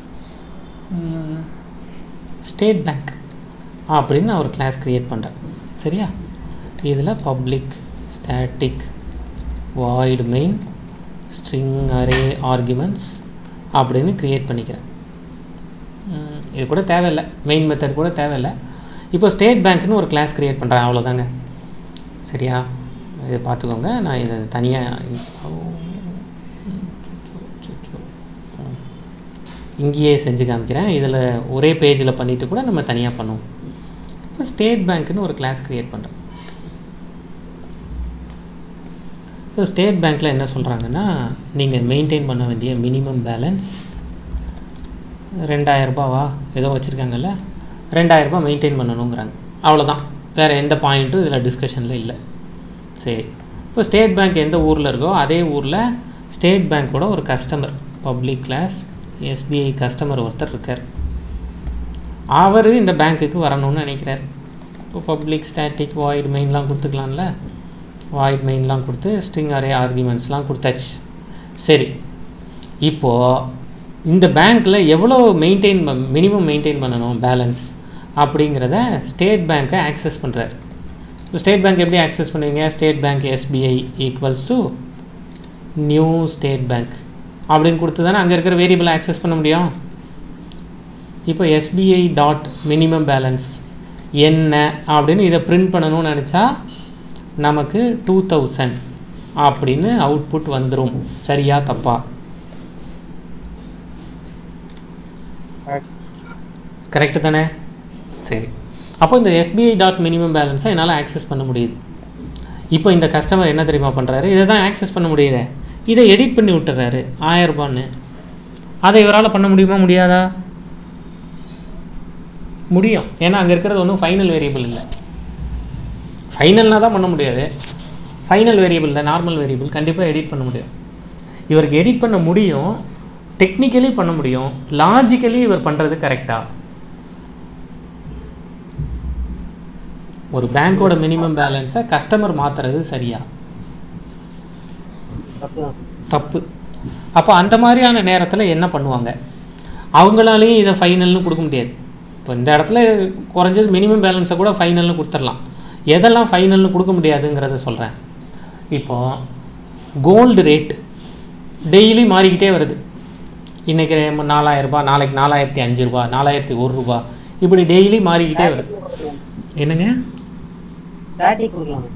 state bank அப்படின்னு நான் ஒரு கிளாஸ் க்ரியேட் பண்ணுறேன். சரியா? இதில் public static void main string array arguments அப்படின்னு க்ரியேட் பண்ணிக்கிறேன். இது கூட தேவையில்லை, மெயின் மெத்தட் கூட தேவையில்லை. இப்போ ஸ்டேட் பேங்க்னு ஒரு கிளாஸ் க்ரியேட் பண்ணுறேன், அவ்வளோதாங்க. சரியா? இதை பார்த்துக்கோங்க. நான் இதை தனியாக இங்கேயே செஞ்சு காமிக்கிறேன். இதில் ஒரே பேஜில் பண்ணிவிட்டு கூட நம்ம தனியாக பண்ணுவோம். இப்போ ஸ்டேட் பேங்க்னு ஒரு கிளாஸ் க்ரியேட் பண்ணுறேன். இப்போ ஸ்டேட் பேங்க்கில் என்ன சொல்கிறாங்கன்னா, நீங்கள் மெயின்டைன் பண்ண வேண்டிய மினிமம் பேலன்ஸ் ரெண்டாயிரரூபாவா ஏதோ வச்சுருக்காங்கல்ல, ரெண்டாயிரரூபா மெயின்டைன் பண்ணணுங்கிறாங்க. அவ்வளோதான், வேறு எந்த பாயிண்ட்டும் இதில் டிஸ்கஷனில் இல்லை. சரி, இப்போ ஸ்டேட் பேங்க் எந்த ஊரில் இருக்கோ அதே ஊரில் ஸ்டேட் பேங்க்கோட ஒரு customer, public class SBI customer ஒருத்தர் இருக்கார். அவர் இந்த பேங்க்குக்கு வரணும்னு நினைக்கிறார். இப்போ பப்ளிக் ஸ்டாட்டிக் வாய்ட் மெயின்லாம் கொடுத்துக்கலாம்ல, வாய்ட் மெயின்லாம் கொடுத்து ஸ்ட்ரிங் அரே ஆர்குமெண்ட்ஸ்லாம் கொடுத்தாச்சு. சரி, இப்போது இந்த பேங்க்கில் எவ்வளோ மெயின்டைன் மினிமம் மெயின்டைன் பண்ணணும் பேலன்ஸ் அப்படிங்கிறத ஸ்டேட் பேங்க்கை ஆக்சஸ் பண்ணுறார். இப்போ ஸ்டேட் பேங்க் எப்படி ஆக்சஸ் பண்ணுவீங்க? State bank SBI equals to new state bank அப்படின்னு கொடுத்து தானே அங்கே இருக்கிற வேரியபிளை ஆக்சஸ் பண்ண முடியும். இப்போ எஸ்பிஐ டாட் மினிமம் பேலன்ஸ் என்ன அப்படின்னு இதை பிரிண்ட் பண்ணணும்னு நினச்சா நமக்கு டூ தௌசண்ட் அப்படின்னு அவுட்புட் வந்துடும். சரியா தப்பா? கரெக்டு தானே? சரி, அப்போ இந்த எஸ்பிஐ டாட் மினிமம் பேலன்ஸை என்னால் ஆக்சஸ் பண்ண முடியுது. இப்போ இந்த கஸ்டமர் என்ன தெரியுமா பண்ணுறாரு? இதை தான் ஆக்சஸ் பண்ண முடியுது, இதை எடிட் பண்ணி விட்டுறாரு ஆயிரரூபான்னு. அதை இவரால் பண்ண முடியுமா முடியாதா? முடியும், ஏன்னா அங்கே இருக்கிறது ஒன்றும் ஃபைனல் வேரியபிள் இல்லை. ஃபைனல்னால் தான் பண்ண முடியாது, ஃபைனல் வேரியபிள் இல்லை, நார்மல் வேரியபிள் கண்டிப்பாக எடிட் பண்ண முடியும். இவருக்கு எடிட் பண்ண முடியும், டெக்னிக்கலி பண்ண முடியும், லாஜிக்கலி இவர் பண்ணுறது கரெக்டாக? ஒரு பேங்க்கோட மினிமம் பேலன்ஸை கஸ்டமர் மாற்றுறது சரியா? தப்பு. அப்போ அந்த மாதிரியான நேரத்தில் என்ன பண்ணுவாங்க? அவங்களாலேயும் இதை ஃபைனல்னு கொடுக்க முடியாது. இப்போ இந்த இடத்துல குறைஞ்சது மினிமம் பேலன்ஸை கூட ஃபைனல்னு கொடுத்துடலாம். எதெல்லாம் ஃபைனல்னு கொடுக்க முடியாதுங்கிறத சொல்கிறேன். இப்போது கோல்டு ரேட் டெய்லி மாறிக்கிட்டே வருது. இன்றைக்கி நாலாயிரரூபா, நாளைக்கு நாலாயிரத்தி அஞ்சு ரூபா, நாலாயிரத்தி ஒரு ரூபா, இப்படி டெய்லி மாறிக்கிட்டே வருது. என்னங்க? ஸ்டாட்டிக் கொடுக்கலாம்.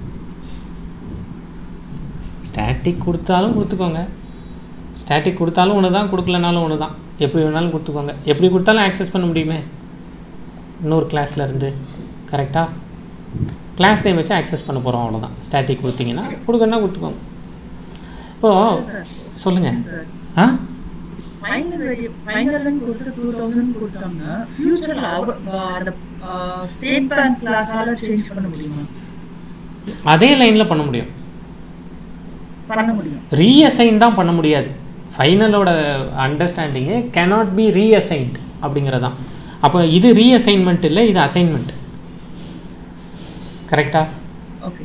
ஸ்டாட்டிக் கொடுத்தாலும் கொடுத்துக்கோங்க, ஸ்டாட்டிக் கொடுத்தாலும் ஒன்று தான், கொடுக்கலனாலும் ஒன்று தான். எப்படி வேணாலும் கொடுத்துக்கோங்க. எப்படி கொடுத்தாலும் ஆக்சஸ் பண்ண முடியுமே இன்னொரு கிளாஸில் இருந்து. கரெக்டாக கிளாஸ் நேம் வச்சு ஆக்சஸ் பண்ண போகிறோம், அவ்வளோதான். ஸ்டாட்டிக் கொடுத்தீங்கன்னா கொடுக்கணுன்னா கொடுத்துக்கோங்க. இப்போது சொல்லுங்கள். ஆ ஃபைனல் ஃபைனல் கொடுத்து டூ தௌசண்ட் கொடுத்தோம்னா ஃபியூச்சரில் அந்த ஸ்டேட் பேங்க் கிளாஸால் சேஞ்ச் பண்ண முடியுமா? அதே லைனில் பண்ண முடியும், பண்ண முடியும். ரீஅசைன் தான் பண்ண முடியாது. ஃபைனலோட அண்டர்ஸ்டாண்டிங்கே கேனாட் பி ரீஅசைன்ட் அப்படிங்கிறதான். அப்போ இது ரீஅசைன்மெண்ட் இல்லை, இது அசைன்மெண்ட். கரெக்டா? ஓகே.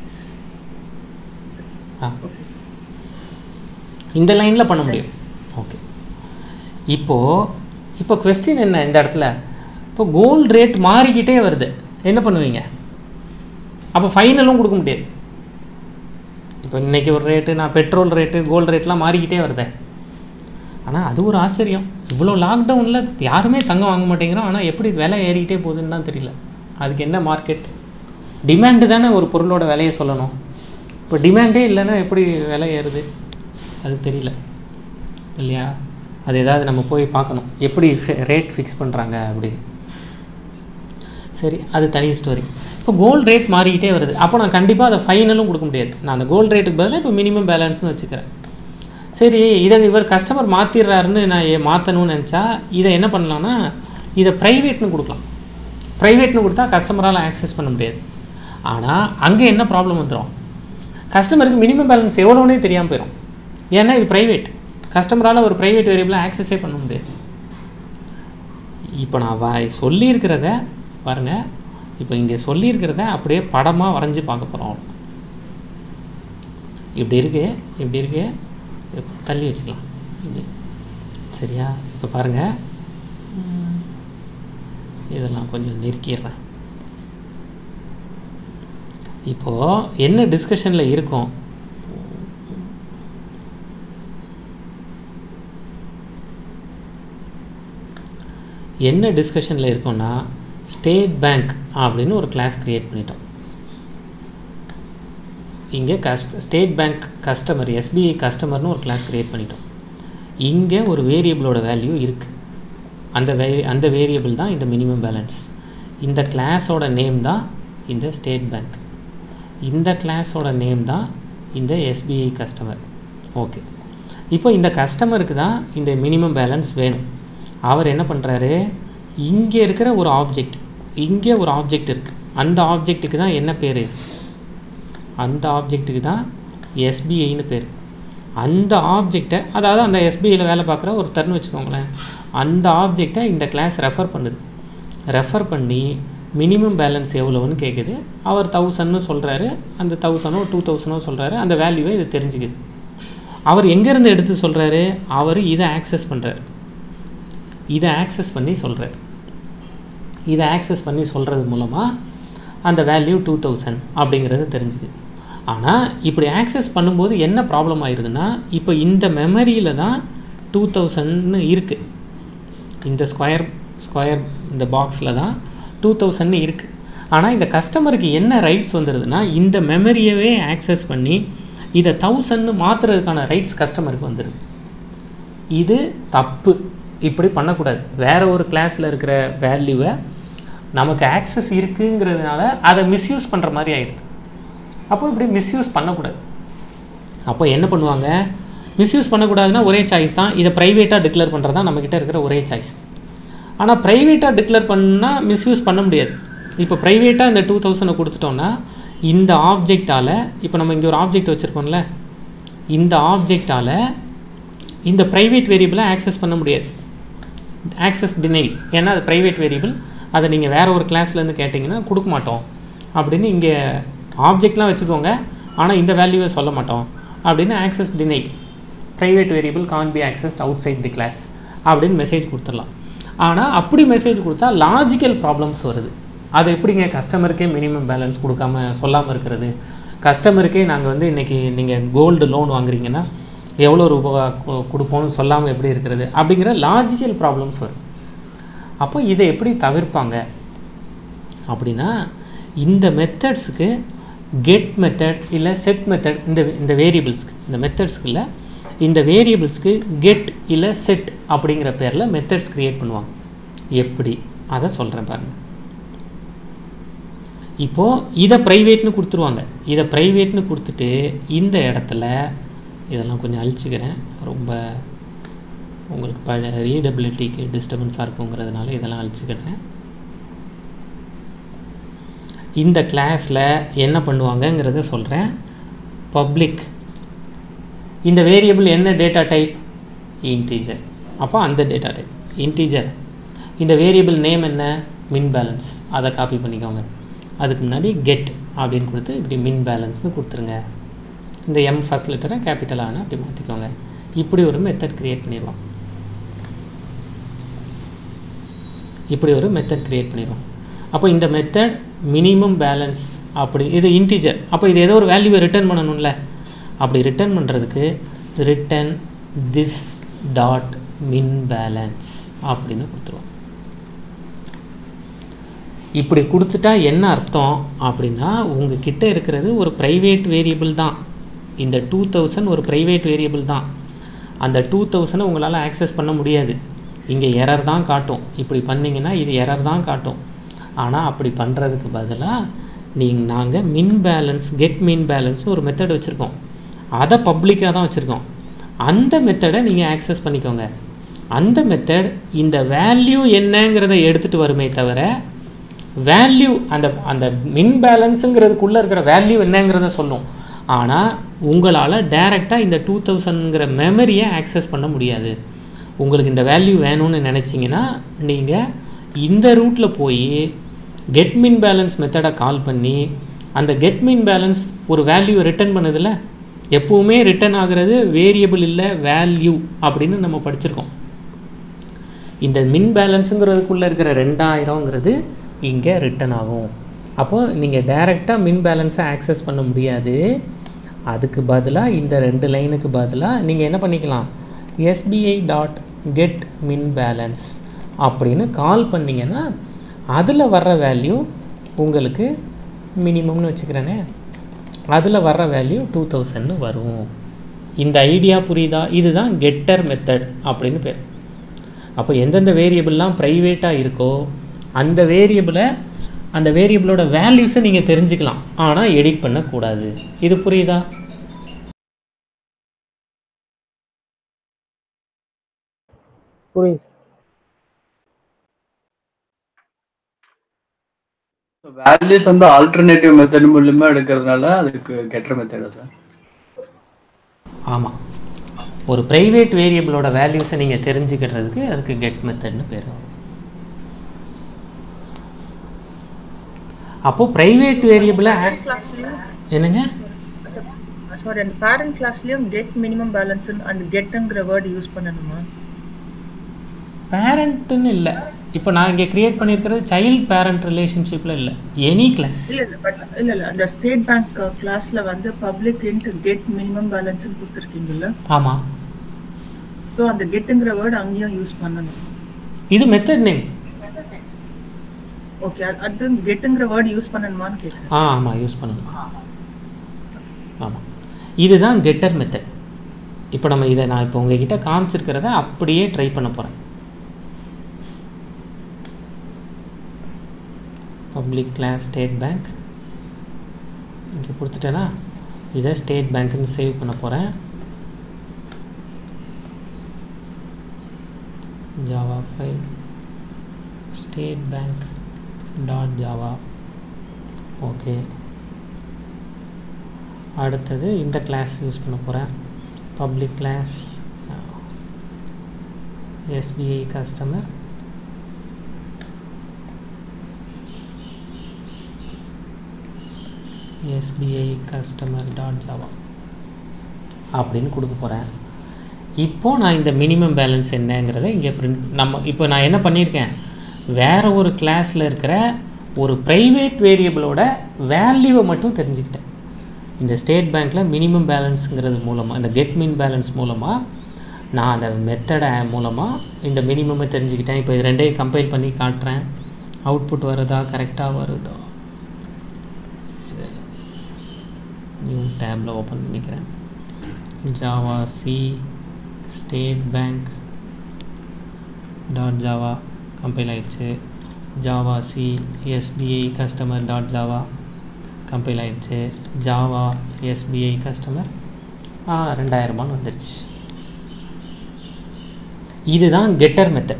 ஆ, இந்த லைனில் பண்ண முடியும். ஓகே. இப்போது இப்போ கொஸ்டின் என்ன இந்த இடத்துல? இப்போ கோல்டு ரேட் மாறிக்கிட்டே வருது, என்ன பண்ணுவீங்க? அப்போ ஃபைனலும் கொடுக்க முடியாது. இப்போ இன்றைக்கி ஒரு ரேட்டு, நான் பெட்ரோல் ரேட்டு, கோல்டு ரேட்லாம் மாறிக்கிட்டே வருது. ஆனால் அது ஒரு ஆச்சரியம், இவ்வளோ லாக்டவுனில் யாருமே தங்கம் வாங்க மாட்டேங்கிறோம், ஆனால் எப்படி விலை ஏறிக்கிட்டே போகுதுன்னு தான் தெரியல. அதுக்கு என்ன மார்க்கெட்? டிமாண்டு தானே ஒரு பொருளோட விலையை சொல்லணும். இப்போ டிமாண்டே இல்லைன்னா எப்படி விலை ஏறுது? அது தெரியல இல்லையா? அது ஏதாவது நம்ம போய் பார்க்கணும், எப்படி ரேட் ஃபிக்ஸ் பண்ணுறாங்க அப்படின்னு. சரி, அது தனி ஸ்டோரி. இப்போ கோல்டு ரேட் மாறிக்கிட்டே வருது. அப்போ நான் கண்டிப்பாக அதை ஃபைனலும் கொடுக்க முடியாது. நான் அந்த கோல்டு ரேட்டுக்கு பதிலாக இப்போ மினிமம் பேலன்ஸ்னு வச்சுக்கிறேன். சரி, இதை இவர் கஸ்டமர் மாற்றிடுறாருன்னு நான் மாற்றணும்னு நினச்சா இதை என்ன பண்ணலான்னா, இதை ப்ரைவேட்னு கொடுக்கலாம். ப்ரைவேட்னு கொடுத்தா கஸ்டமரால் ஆக்சஸ் பண்ண முடியாது. ஆனால் அங்கே என்ன ப்ராப்ளம் வந்துடும்? கஸ்டமருக்கு மினிமம் பேலன்ஸ் எவ்வளோனே தெரியாமல் போயிடும். ஏன்னா இது ப்ரைவேட், கஸ்டமரால் ஒரு ப்ரைவேட் வேரியபிளை ஆக்சஸே பண்ண முடியாது. இப்போ நான் வா சொல்லியிருக்கிறத பாருங்கள், இப்போ இங்கே சொல்லியிருக்கிறத அப்படியே படமாக வரைஞ்சி பார்க்க போகிறோம். இப்படி இருக்குது, இப்படி இருக்குது, தள்ளி வச்சுக்கலாம் இப்படி. சரியா? இப்போ பாருங்கள், இதெல்லாம் கொஞ்சம் நெருக்கிடுறேன். இப்போது என்ன டிஸ்கஷனில் இருக்கும்? என்ன டிஸ்கஷனில் இருக்கோன்னா, ஸ்டேட் பேங்க் அப்படின்னு ஒரு கிளாஸ் க்ரியேட் பண்ணிட்டோம். இங்கே கஸ்ட் ஸ்டேட் பேங்க் கஸ்டமர், எஸ்பிஐ கஸ்டமர்னு ஒரு கிளாஸ் க்ரியேட் பண்ணிட்டோம். இங்கே ஒரு வேரியபிளோட வேல்யூ இருக்குது. அந்த வே அந்த வேரியபிள் தான் இந்த மினிமம் பேலன்ஸ். இந்த கிளாஸோட நேம் தான் இந்த ஸ்டேட் பேங்க். இந்த கிளாஸோட நேம் தான் இந்த எஸ்பிஐ கஸ்டமர். ஓகே. இப்போ இந்த கஸ்டமருக்கு தான் இந்த மினிமம் பேலன்ஸ் வேணும். அவர் என்ன பண்ணுறாரு, இங்கே இருக்கிற ஒரு ஆப்ஜெக்ட், இங்கே ஒரு ஆப்ஜெக்ட் இருக்குது, அந்த ஆப்ஜெக்ட்டுக்கு தான் என்ன பேர்? அந்த ஆப்ஜெக்ட்டுக்கு தான் எஸ்பிஐன்னு பேர். அந்த ஆப்ஜெக்டை, அதாவது அந்த எஸ்பிஐயில் வேலை பார்க்குற ஒருத்தர்னு வச்சுக்கோங்களேன், அந்த ஆப்ஜெக்டை இந்த கிளாஸ் ரெஃபர் பண்ணுது. ரெஃபர் பண்ணி மினிமம் பேலன்ஸ் எவ்வளோன்னு கேட்குது. அவர் தௌசண்ட்னு சொல்கிறாரு, அந்த தௌசண்டோ டூ தௌசண்டோ சொல்கிறாரு, அந்த வேல்யூவை இது தெரிஞ்சுக்குது. அவர் எங்கேருந்து எடுத்து சொல்கிறாரு? அவர் இதை ஆக்சஸ் பண்ணுறாரு, இதை ஆக்சஸ் பண்ணி சொல்கிறார். இதை ஆக்சஸ் பண்ணி சொல்கிறது மூலமாக அந்த வேல்யூ டூ தௌசண்ட் அப்படிங்கிறது தெரிஞ்சுக்குது. ஆனால் இப்படி ஆக்சஸ் பண்ணும்போது என்ன ப்ராப்ளம் ஆயிடுதுன்னா, இப்போ இந்த மெமரியில் தான் டூ தௌசண்ட்னு இருக்குது. இந்த ஸ்கொயர் ஸ்கொயர் இந்த பாக்ஸில் தான் டூ தௌசண்ட்னு இருக்குது. ஆனால் இந்த கஸ்டமருக்கு என்ன ரைட்ஸ் வந்துடுதுன்னா, இந்த மெமரியவே ஆக்சஸ் பண்ணி இதை தௌசண்ட்னு மாற்றுறதுக்கான ரைட்ஸ் கஸ்டமருக்கு வந்துடுது. இது தப்பு. இப்படி பண்ணக்கூடாது. வேறு ஒரு கிளாஸில் இருக்கிற வேல்யூவை நமக்கு ஆக்சஸ் இருக்குங்கிறதுனால அதை மிஸ்யூஸ் பண்ணுற மாதிரி ஆகிடுது. அப்போ இப்படி மிஸ்யூஸ் பண்ணக்கூடாது. அப்போ என்ன பண்ணுவாங்க? மிஸ்யூஸ் பண்ணக்கூடாதுன்னா ஒரே சாய்ஸ் தான், இதை ப்ரைவேட்டாக டிக்ளேர் பண்ணுறது தான் நம்மக்கிட்ட இருக்கிற ஒரே சாய்ஸ். ஆனால் ப்ரைவேட்டாக டிக்ளேர் பண்ணால் மிஸ்யூஸ் பண்ண முடியாது. இப்போ ப்ரைவேட்டாக இந்த டூ தௌசண்டை கொடுத்துட்டோன்னா இந்த ஆப்ஜெக்டால், இப்போ நம்ம இங்கே ஒரு ஆப்ஜெக்ட் வச்சுருக்கோம்ல, இந்த ஆப்ஜெக்டால் இந்த ப்ரைவேட் வேரியபிளை ஆக்சஸ் பண்ண முடியாது. Access denied. ஏன்னா அது ப்ரைவேட் வேரியபிள், அதை நீங்கள் வேறு ஒரு கிளாஸ்லேருந்து கேட்டிங்கன்னா கொடுக்க மாட்டோம் அப்படின்னு இங்கே ஆப்ஜெக்ட்லாம் வச்சுக்கோங்க, ஆனால் இந்த வேல்யூவை சொல்ல மாட்டோம் அப்படின்னு access denied, private variable can be accessed outside the class அப்படின்னு மெசேஜ் கொடுத்துடலாம். ஆனால் அப்படி மெசேஜ் கொடுத்தா லாஜிக்கல் ப்ராப்ளம்ஸ் வருது. அது எப்படிங்க கஸ்டமருக்கே மினிமம் பேலன்ஸ் கொடுக்காம சொல்லாமல் இருக்கிறது? கஸ்டமருக்கே நாங்கள் வந்து இன்றைக்கி நீங்கள் கோல்டு லோன் வாங்குறீங்கன்னா எவ்வளோ ரூபா கொடுப்போம்னு சொல்லாமல் எப்படி இருக்கிறது அப்படிங்கிற லாஜிக்கல் ப்ராப்ளம்ஸ் வரும். அப்போ இதை எப்படி தவிர்ப்பாங்க அப்படின்னா, இந்த மெத்தட்ஸுக்கு கெட் மெத்தட் இல்லை செட் மெத்தட், இந்த இந்த வேரியபிள்ஸ்க்கு இந்த மெத்தட்ஸ்க்கு இல்லை இந்த வேரியபிள்ஸ்க்கு கெட் இல்லை செட் அப்படிங்கிற பேரில் மெத்தட்ஸ் க்ரியேட் பண்ணுவாங்க. எப்படி அதை சொல்கிறேன் பாருங்கள். இப்போது இதை ப்ரைவேட்னு கொடுத்துருவாங்க. இதை ப்ரைவேட்னு கொடுத்துட்டு இந்த இடத்துல இதெல்லாம் கொஞ்சம் அழிச்சிக்கிறேன், ரொம்ப உங்களுக்கு ப ரீடபிலிட்டிக்கு டிஸ்டர்பன்ஸாக இருக்குங்கிறதுனால இதெல்லாம் அழிச்சிக்கிறேன். இந்த கிளாஸில் என்ன பண்ணுவாங்கங்கிறத சொல்கிறேன். பப்ளிக், இந்த வேரியபிள் என்ன டேட்டா டைப்? இன்டீஜர். அப்போ அந்த டேட்டா டைப் இன்டீஜர். இந்த வேரியபிள் நேம் என்ன? Min balance. அதை காப்பி பண்ணிக்கோங்க. அதுக்கு முன்னாடி கெட் அப்படின்னு கொடுத்து இப்படி மின் பேலன்ஸ்னு கொடுத்துருங்க. இந்த எம் ஃபஸ்ட் லெட்டரை கேபிட்டல் ஆனால் அப்படி மாற்றிக்கோங்க. இப்படி ஒரு மெத்தட் க்ரியேட் பண்ணிடுவோம். இப்படி ஒரு மெத்தட் க்ரியேட் பண்ணிடுவோம். அப்போ இந்த மெத்தட் மினிமம் பேலன்ஸ் அப்படி, இது இன்டீஜர். அப்போ இது ஏதோ ஒரு வேல்யூவை ரிட்டர்ன் பண்ணணும்ல, அப்படி ரிட்டர்ன் பண்ணுறதுக்கு return this dot min balance அப்படின்னு கொடுத்துருவோம். இப்படி கொடுத்துட்டா என்ன அர்த்தம் அப்படின்னா, உங்ககிட்ட இருக்கிறது ஒரு ப்ரைவேட் வேரியபிள் தான். இந்த டூ தௌசண்ட் ஒரு ப்ரைவேட் வேரியபிள் தான். அந்த டூ தௌசண்டை உங்களால் ஆக்சஸ் பண்ண முடியாது. இங்கே எரர் தான் காட்டும். இப்படி பண்ணிங்கன்னா இது எரர் தான் காட்டும். ஆனால் அப்படி பண்ணுறதுக்கு பதிலாக நீங்கள் நாங்கள் மின் பேலன்ஸ் கெட் மின் பேலன்ஸ்னு ஒரு மெத்தட் வச்சுருக்கோம். அதை பப்ளிக்காக தான் வச்சுருக்கோம். அந்த மெத்தடை நீங்கள் ஆக்சஸ் பண்ணிக்கோங்க. அந்த மெத்தட் இந்த வேல்யூ என்னங்கிறத எடுத்துகிட்டு வருமே தவிர, வேல்யூ அந்த அந்த மின் பேலன்ஸுங்கிறதுக்குள்ளே இருக்கிற வேல்யூ என்னங்கிறத சொல்லும். ஆனால் உங்களால் டைரெக்டாக இந்த டூ தௌசண்ட்ங்கிற மெமரியை ஆக்சஸ் பண்ண முடியாது. உங்களுக்கு இந்த வேல்யூ வேணும்னு நினச்சிங்கன்னா நீங்கள் இந்த ரூட்டில் போய் கெட் மின் பேலன்ஸ் மெத்தடை கால் பண்ணி அந்த கெட் மின் பேலன்ஸ் ஒரு வேல்யூ ரிட்டர்ன் பண்ணுதில்ல, எப்போவுமே ரிட்டர்ன் ஆகிறது வேரியபிள் இல்லை வேல்யூ அப்படின்னு நம்ம படிச்சிருக்கோம். இந்த மின் பேலன்ஸுங்கிறதுக்குள்ளே இருக்கிற ரெண்டாயிரங்கிறது இங்கே ரிட்டர்ன் ஆகும். அப்போது நீங்கள் டைரெக்டாக மின் பேலன்ஸை ஆக்சஸ் பண்ண முடியாது. அதுக்கு பதிலாக இந்த ரெண்டு லைனுக்கு பதிலாக நீங்கள் என்ன பண்ணிக்கலாம், SBI dot get min balance அப்படின்னு கால் பண்ணிங்கன்னா அதில் வர்ற வேல்யூ உங்களுக்கு மினிமம்னு வச்சுக்கிறேனே, அதில் வர்ற வேல்யூ டூ தௌசண்ட்னு வரும். இந்த ஐடியா புரியுதா? இதுதான் கெட்டர் மெத்தட் அப்படின்னு பேர். அப்போ எந்தெந்த வேரியபிள்லாம் ப்ரைவேட்டாக இருக்கோ அந்த வேரியபிளை அந்த வேரியபிளோட வேல்யூஸை நீங்கள் தெரிஞ்சுக்கலாம், ஆனால் எடிட் பண்ணக்கூடாது. இது புரியுதா? புரியுது. வேல்யூஸ் வந்து ஆல்டர்னேட்டிவ் மெத்தட் மூலமா எடுக்கிறதுனால அதுக்கு கெட்டர் மெத்தட் சார். ஆமாம், ஒரு ப்ரைவேட் வேரியபிளோட வேல்யூஸை நீங்கள் தெரிஞ்சுக்கிறதுக்கு அதுக்கு கெட் மெத்தட்னு பேர். அப்போது ப்ரைவேட் வேரியபிளை என்னங்க சாரி அந்த பேரண்ட் கிளாஸ்லயும் கெட் மினிமம் பேலன்ஸ் அந்த கெட்ங்கிற வேர்ட் யூஸ் பண்ணணுமா? பேரண்ட்னு இல்லை. இப்போ நான் இங்கே கிரியேட் பண்ணியிருக்கிறது சைல்ட் பேரண்ட் ரிலேஷன்ஷிப்பில் இல்லை, எனி கிளாஸ். இல்லை இல்லை பட் இல்லை இல்லை அந்த ஸ்டேட் பேங்க் கிளாஸில் வந்து பப்ளிக் இன்ட் கெட் மினிமம் பேலன்ஸ்னு கொடுத்துருக்கீங்கல்ல? ஆமாம். ஸோ அந்த கெட்டுங்கிற வேர்டு அங்கேயும் யூஸ் பண்ணணும். இது மெத்தட் நேம். ஓகே, அது கெட்டுங்கிற வேர்டு யூஸ் பண்ணணுமான்னு கேட்குறேன். ஆ ஆமாம், யூஸ் பண்ணணும். ஆமாம், இதுதான் கெட்டர் மெத்தட். இப்போ நம்ம இதை நான் இப்போ உங்ககிட்ட காமிச்சிருக்கிறத அப்படியே ட்ரை பண்ண போகிறேன். பப்ளிக் கிளாஸ் ஸ்டேட் பேங்க் இங்கே கொடுத்துட்டேன்னா இதை ஸ்டேட் பேங்க்னு சேவ் பண்ண போகிறேன். Java file state bank dot java. Okay, அடுத்தது இந்த கிளாஸ் யூஸ் பண்ண போகிறேன். Public class SBI customer SBI customer dot Java அப்படின்னு கொடுக்க போகிறேன். இப்போது நான் இந்த மினிமம் பேலன்ஸ் என்னங்கிறத இங்கே பிரிண்ட் நம்ம இப்போ நான் என்ன பண்ணியிருக்கேன், வேறு ஒரு கிளாஸில் இருக்கிற ஒரு ப்ரைவேட் வேரியபிளோட வேல்யூவை மட்டும் தெரிஞ்சுக்கிட்டேன். இந்த ஸ்டேட் பேங்க்கில் மினிமம் பேலன்ஸுங்கிறது மூலமாக, இந்த கெட் மின் பேலன்ஸ் மூலமாக நான் அந்த மெத்தடை மூலமாக இந்த மினிமமை தெரிஞ்சுக்கிட்டேன். இப்போ இது ரெண்டையும் கம்பைல் பண்ணி காட்டுறேன். அவுட்புட் வருதா, கரெக்டாக வருதா, இது நியூ டேப்பில் ஓப்பன் பண்ணிக்கிறேன். Java c state bank dot Java compile ஆயிடுச்சு. Java c SBI customer dot Java compile ஆயிடுச்சு. ஜாவா எஸ்பிஐ கஸ்டமர் ரெண்டாயிரரூபான்னு வந்துடுச்சு. இதுதான் கெட்டர் மெத்தட்.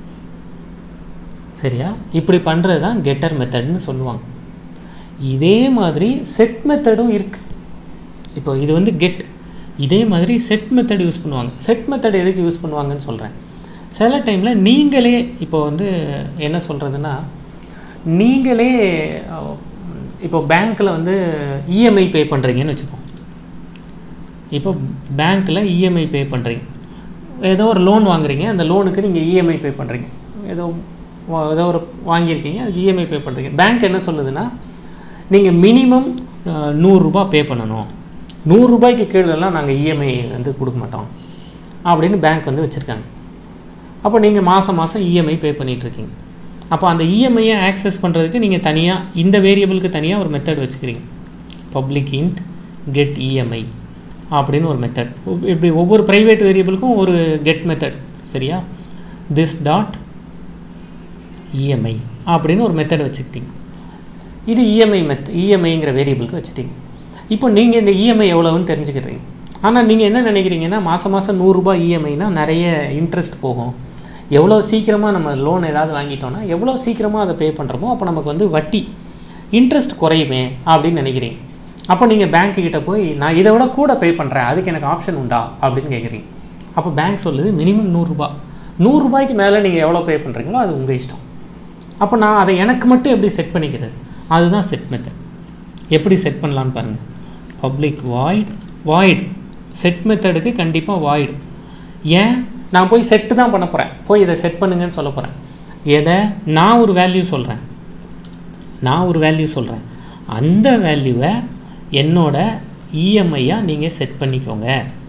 சரியா? இப்படி பண்ணுறது தான் கெட்டர் மெத்தட்னு சொல்லுவாங்க. இதே மாதிரி செட் மெத்தடும் இருக்குது. இப்போ இது வந்து கெட், இதே மாதிரி செட் மெத்தட் யூஸ் பண்ணுவாங்க. செட் மெத்தட் எதுக்கு யூஸ் பண்ணுவாங்கன்னு சொல்கிறேன். சில டைமில் நீங்களே இப்போ வந்து என்ன சொல்கிறதுன்னா, நீங்களே இப்போ பேங்க்கில் வந்து இஎம்ஐ பே பண்ணுறீங்கன்னு வச்சுப்போம். இப்போ பேங்க்கில் இஎம்ஐ பே பண்ணுறீங்க, ஏதோ ஒரு லோன் வாங்குறீங்க, அந்த லோனுக்கு நீங்கள் இஎம்ஐ பே பண்ணுறீங்க. ஏதோ ஏதோ ஒரு வாங்கியிருக்கீங்க, அதுக்கு இஎம்ஐ பே பண்ணுறீங்க. பேங்க் என்ன சொல்லுதுன்னா, நீங்கள் மினிமம் நூறுரூபா பே பண்ணணும், நூறுரூபாய்க்கு கீழெல்லாம் நாங்கள் இஎம்ஐ வந்து கொடுக்க மாட்டோம் அப்படின்னு பேங்க் வந்து வச்சுருக்காங்க. அப்போ நீங்கள் மாதம் மாதம் இஎம்ஐ பே பண்ணிகிட்ருக்கீங்க. அப்போ அந்த இஎம்ஐயை ஆக்சஸ் பண்ணுறதுக்கு நீங்கள் தனியாக இந்த வேரியபிளுக்கு தனியாக ஒரு மெத்தட் வச்சுக்கிறீங்க. பப்ளிக் இன்ட் கெட் இஎம்ஐ அப்படின்னு ஒரு மெத்தட். இப்படி ஒவ்வொரு ப்ரைவேட் வேரியபிளுக்கும் ஒரு கெட் மெத்தட். சரியா? திஸ் டாட் இஎம்ஐ அப்படின்னு ஒரு மெத்தட் வச்சுக்கிட்டீங்க. இது இஎம்ஐ மெத் இஎம்ஐங்கிற வேரியபிளுக்கு வச்சுட்டீங்க. இப்போ நீங்கள் இந்த இஎம்ஐ எவ்வளோன்னு தெரிஞ்சுக்கிறீங்க. ஆனால் நீங்கள் என்ன நினைக்கிறீங்கன்னா, மாதம் மாதம் நூறுரூபா இஎம்ஐனா நிறைய இன்ட்ரெஸ்ட் போகும், எவ்வளோ சீக்கிரமாக நம்ம லோன் ஏதாவது வாங்கிட்டோன்னா எவ்வளோ சீக்கிரமாக அதை பே பண்ணுறோமோ அப்போ நமக்கு வந்து வட்டி இன்ட்ரெஸ்ட் குறையுமே அப்படின்னு நினைக்கிறீங்க. அப்போ நீங்கள் பேங்க்கிட்ட போய் நான் இதை விட கூட பே பண்ணுறேன், அதுக்கு எனக்கு ஆப்ஷன் உண்டா அப்படின்னு கேட்குறீங்க. அப்போ பேங்க் சொல்லுது மினிமம் நூறுரூபா, நூறுரூபாய்க்கு மேலே நீங்கள் எவ்வளோ பே பண்ணுறீங்களோ அது உங்கள் இஷ்டம். அப்போ நான் அதை எனக்கு மட்டும் எப்படி செட் பண்ணிக்கிறது, அதுதான் செட் மெத்தட். எப்படி செட் பண்ணலான்னு பாருங்கள். பப்ளிக் வாய்ட் வாய்ட் செட் மெத்தடுக்கு கண்டிப்பாக வாய்டு. ஏன், நான் போய் செட்டு தான் பண்ண போகிறேன், போய் இதை செட் பண்ணுங்கன்னு சொல்ல போகிறேன். எதை, நான் ஒரு வேல்யூ சொல்கிறேன், நான் ஒரு வேல்யூ சொல்கிறேன், அந்த வேல்யூவை என்னோட இஎம்ஐயாக நீங்கள் செட் பண்ணிக்கோங்க.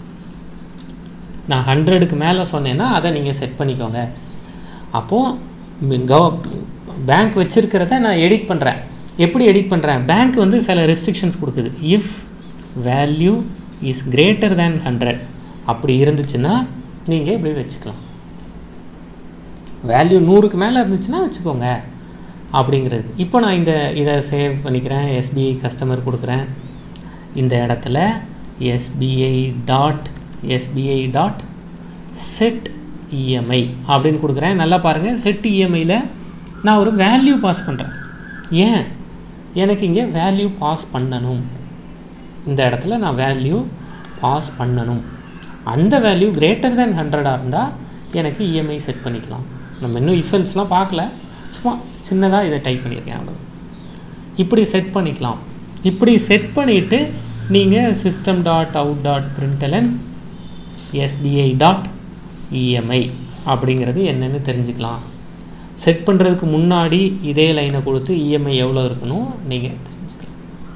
நான் ஹண்ட்ரடுக்கு மேலே சொன்னேன்னா அதை நீங்கள் செட் பண்ணிக்கோங்க. அப்போது கவ பேங்க் வச்சுருக்கிறத நான் எடிட் பண்ணுறேன். எப்படி எடிட் பண்ணுறேன், பேங்க் வந்து சில ரெஸ்ட்ரிக்ஷன்ஸ் கொடுக்குது. If value is greater than hundred அப்படி இருந்துச்சுன்னா நீங்கள் இப்படி வச்சுக்கலாம். வேல்யூ நூறுக்கு மேலே இருந்துச்சுன்னா வச்சுக்கோங்க அப்படிங்கிறது. இப்போ நான் இந்த இதை சேவ் பண்ணிக்கிறேன், எஸ்பிஐ கஸ்டமர் கொடுக்குறேன். இந்த இடத்துல SBI dot SBI dot set EMI அப்படின்னு கொடுக்குறேன். நல்லா பாருங்கள், செட் இஎம்ஐயில் நான் ஒரு வேல்யூ பாஸ் பண்ணுறேன். ஏன், எனக்கு இங்கே வேல்யூ பாஸ் பண்ணணும். இந்த இடத்துல நான் வேல்யூ பாஸ் பண்ணணும். அந்த வேல்யூ கிரேட்டர் தேன் ஹண்ட்ரடாக இருந்தால் எனக்கு இஎம்ஐ செட் பண்ணிக்கலாம். நம்ம இன்னும் இஃபெல்ஸ்லாம் பார்க்கல, சும்மா சின்னதாக இதை டைப் பண்ணியிருக்கேன் அவ்வளோ. இப்படி செட் பண்ணிக்கலாம். இப்படி செட் பண்ணிவிட்டு நீங்கள் system dot out dot println SBI dot EMI அப்படிங்கிறது என்னென்னு தெரிஞ்சுக்கலாம். செட் பண்ணுறதுக்கு முன்னாடி இதே லைனை கொடுத்து இஎம்ஐ எவ்வளோ இருக்கணும் நீங்கள் தெரிஞ்சுக்கலாம்.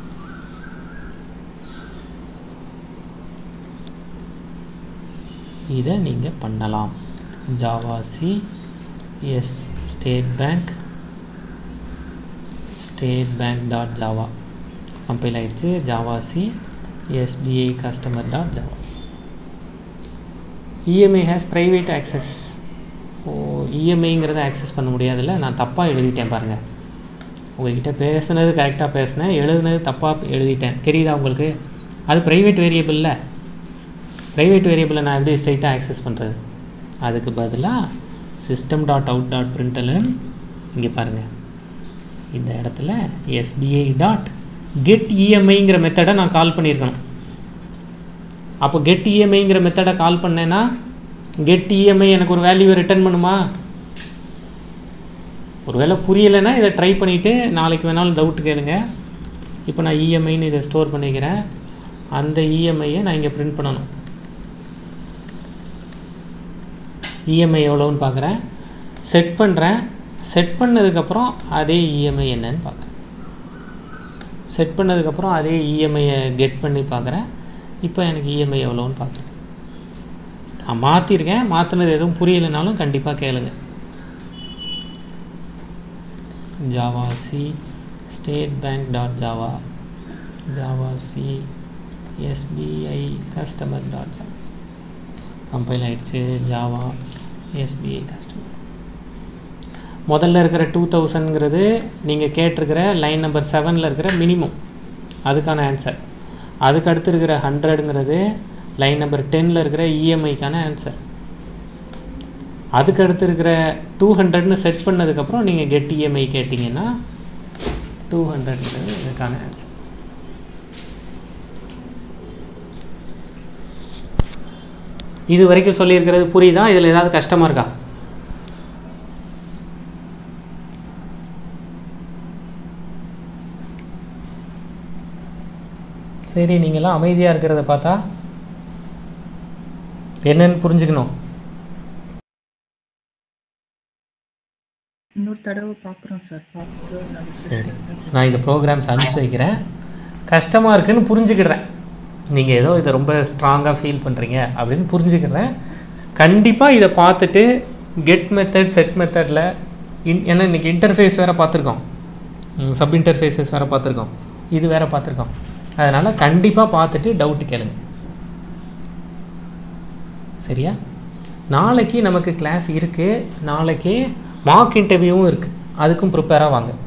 இதை நீங்கள் பண்ணலாம். Java c s state bank state bank dot Java compile ஆயிடுச்சு. Java c SBI customer dot java. EMI has private access. Oh, இஎம்ஐங்கிறத ஆக்சஸ் பண்ண முடியாதுல்ல, நான் தப்பாக எழுதிட்டேன் பாருங்கள். உங்கள்கிட்ட பேசுனது கரெக்டாக பேசினேன், எழுதுனது தப்பாக எழுதிட்டேன். தெரியுதா உங்களுக்கு? அது ப்ரைவேட் வேரியபிளில் ப்ரைவேட் வேரியபிளை நான் எப்படி ஸ்ட்ரைட்டாக ஆக்சஸ் பண்ணுறது? அதுக்கு பதிலாக system dot out dot println இங்கே பாருங்கள், இந்த இடத்துல எஸ்பிஐ டாட் கெட் இஎம்ஐங்கிற மெத்தடை நான் கால் பண்ணியிருக்கணும். அப்போ கெட் இஎம்ஐங்கிற மெத்தடை கால் பண்ணேன்னா கெட் இஎம்ஐ எனக்கு ஒரு வேல்யூவை ரிட்டர்ன் பண்ணுமா? ஒரு வேளை புரியலைன்னா இதை ட்ரை பண்ணிவிட்டு நாளைக்கு வேணாலும் டவுட் கேளுங்க. இப்போ நான் இஎம்ஐன்னு இதை ஸ்டோர் பண்ணிக்கிறேன். அந்த இஎம்ஐயை நான் இங்கே பிரிண்ட் பண்ணணும். இஎம்ஐ எவ்வளோன்னு பார்க்குறேன், செட் பண்ணுறேன். செட் பண்ணதுக்கப்புறம் அதே இஎம்ஐ என்னன்னு பார்க்குறேன். செட் பண்ணதுக்கப்புறம் அதே இஎம்ஐயை கெட் பண்ணி பார்க்குறேன். இப்போ எனக்கு இஎம்ஐ எவ்வளோன்னு பார்க்குறேன். நான் மாற்றிருக்கேன். மாற்றினது எதுவும் புரியலைனாலும் கண்டிப்பாக கேளுங்க. Java c state bank dot Java Java c SBI customer dot Java compile ஆகிடுச்சு. ஜாவா எஸ்பிஐ கஸ்டமர் முதல்ல இருக்கிற டூ தௌசண்ட்ங்கிறது நீங்கள் கேட்டிருக்கிற லைன் நம்பர் செவனில் இருக்கிற மினிமம், அதுக்கான ஆன்சர். அதுக்கு அடுத்து இருக்கிற ஹண்ட்ரடுங்கிறது லைன் நம்பர் டென்னில் இருக்கிற இஎம்ஐக்கான ஆன்சர். அதுக்கு அடுத்து இருக்கிற டூ ஹண்ட்ரட்னு செட் பண்ணதுக்கப்புறம் நீங்கள் கெட் இஎம்ஐ கேட்டிங்கன்னா டூ ஹண்ட்ரட்ங்கிறது இதுக்கான ஆன்சர். இது வரைக்கும் சொல்லியிருக்கிறது புரியுதா? இதில் ஏதாவது கஷ்டமாக இருக்கா? சரி, நீங்களாம் அமைதியாக இருக்கிறத பார்த்தா என்னன்னு புரிஞ்சுக்கணும். இன்னொரு தடவை பார்க்குறோம் சார். சரி, நான் இந்த ப்ரோக்ராம்ஸ் அனுப்பிச்சி வைக்கிறேன். கஷ்டமாக இருக்குன்னு புரிஞ்சுக்கிடுறேன். நீங்கள் ஏதோ இதை ரொம்ப ஸ்ட்ராங்காக ஃபீல் பண்ணுறீங்க அப்படின்னு புரிஞ்சுக்கிறேன். கண்டிப்பாக இதை பார்த்துட்டு கெட் மெத்தட் செட் மெத்தடில் இன் ஏன்னா இன்றைக்கி இன்டர்ஃபேஸ் வேறு பார்த்துருக்கோம், சப் இன்டர்ஃபேஸஸ் வேறு பார்த்துருக்கோம், இது வேறு பார்த்துருக்கோம். அதனால் கண்டிப்பாக பார்த்துட்டு டவுட்டு கேளுங்க. சரியா? நாளைக்கு நமக்கு கிளாஸ் இருக்குது. நாளைக்கு மார்க் இன்டர்வியூவும் இருக்குது. அதுக்கும் ப்ரிப்பேராக வாங்க.